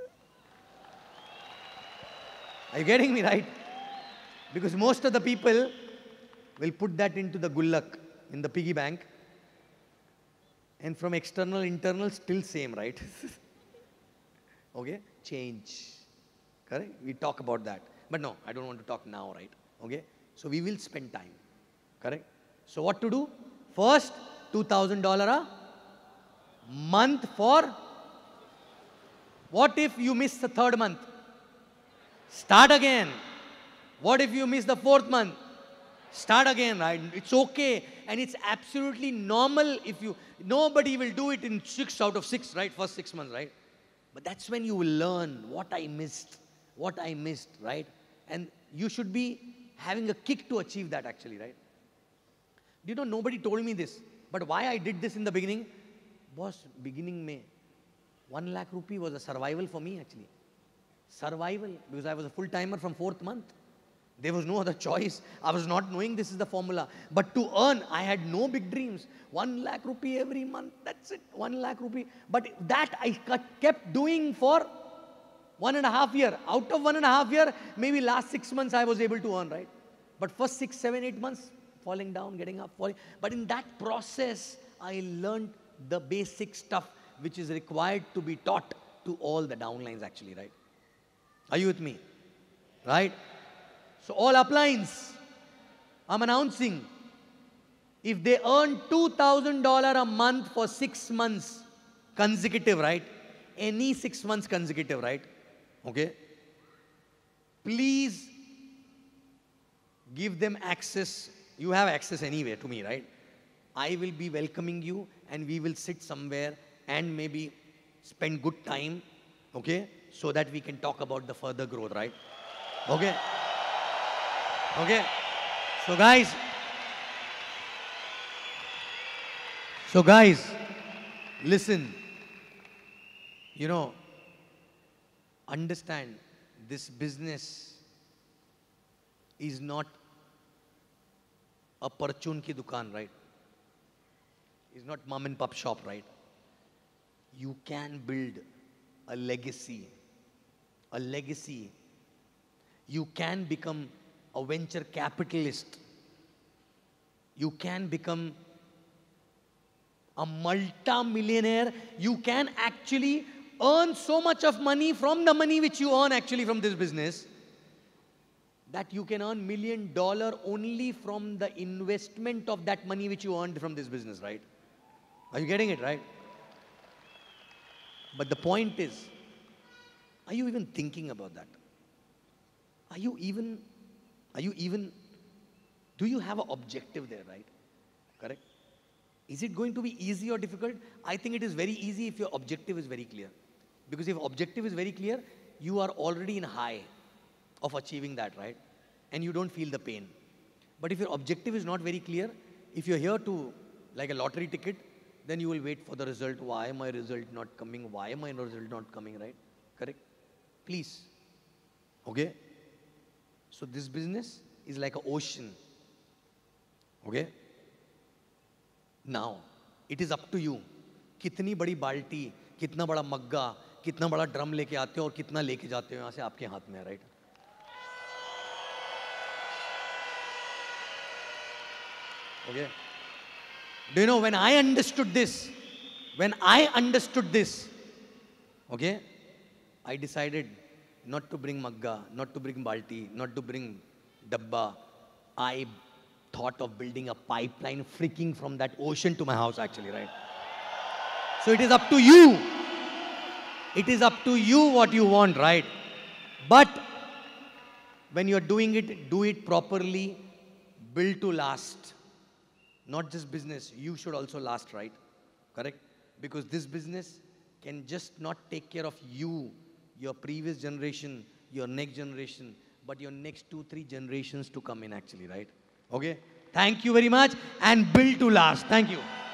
Are you getting me, right? Because most of the people will put that into the gullak, in the piggy bank. And from external, internal, still same, right? Okay? Change. Correct? We talk about that. But no, I don't want to talk now, right? Okay? So we will spend time. Correct? So what to do? First, two thousand dollars a month for... What if you miss the third month? Start again. What if you miss the fourth month? Start again, right? It's okay. And it's absolutely normal if you... Nobody will do it in six out of six, right? First six months, right? But that's when you will learn what I missed. What I missed, right? And you should be having a kick to achieve that actually, right? You know, nobody told me this. But why I did this in the beginning? Boss, beginning May, one lakh rupee was a survival for me actually. Survival, because I was a full-timer from fourth month. There was no other choice. I was not knowing this is the formula. But to earn, I had no big dreams. One lakh rupee every month, that's it, one lakh rupee. But that I kept doing for one and a half year. Out of one and a half year, maybe last six months I was able to earn, right? But first six, seven, eight months, falling down, getting up, falling. But in that process, I learned the basic stuff which is required to be taught to all the downlines actually, right? Are you with me? Right? So all uplines, I'm announcing, if they earn two thousand dollars a month for six months consecutive, right? Any six months consecutive, right? Okay? Please give them access. You have access anyway to me, right? I will be welcoming you and we will sit somewhere and maybe spend good time, okay? So that we can talk about the further growth, right? Okay? Okay? So guys, so guys, listen, you know, understand this business is not a parchun ki dukaan, right? It's not mom and pop shop, right? You can build a legacy, a legacy. You can become a venture capitalist. You can become a multi-millionaire. You can actually earn so much of money from the money which you earn actually from this business that you can earn million dollar only from the investment of that money which you earned from this business, right? Are you getting it, right? But the point is, are you even thinking about that? Are you even, are you even, do you have an objective there, right? Correct? Is it going to be easy or difficult? I think it is very easy if your objective is very clear. Because if objective is very clear, you are already in high of achieving that, right? And you don't feel the pain. But if your objective is not very clear, if you're here to, like a lottery ticket, then you will wait for the result. Why am my result not coming? Why am my result not coming, right? Correct? Please. Okay? So this business is like an ocean. Okay? Now, it is up to you. कितनी बड़ी बाल्टी, कितना बड़ा मग्गा, कितना बड़ा drum लेके आते हो और कितना लेके जाते हो यहाँ से आपके हाथ में है, right? Okay? Do you know, when I understood this, when I understood this, okay, I decided not to bring magga, not to bring balti, not to bring dabba. I thought of building a pipeline freaking from that ocean to my house actually, right? So it is up to you. It is up to you what you want, right? But when you're doing it, do it properly, build to last. Not just business, you should also last, right? Correct? Because this business can just not take care of you, your previous generation, your next generation, but your next two, three generations to come in actually, right? Okay? Thank you very much and build to last. Thank you.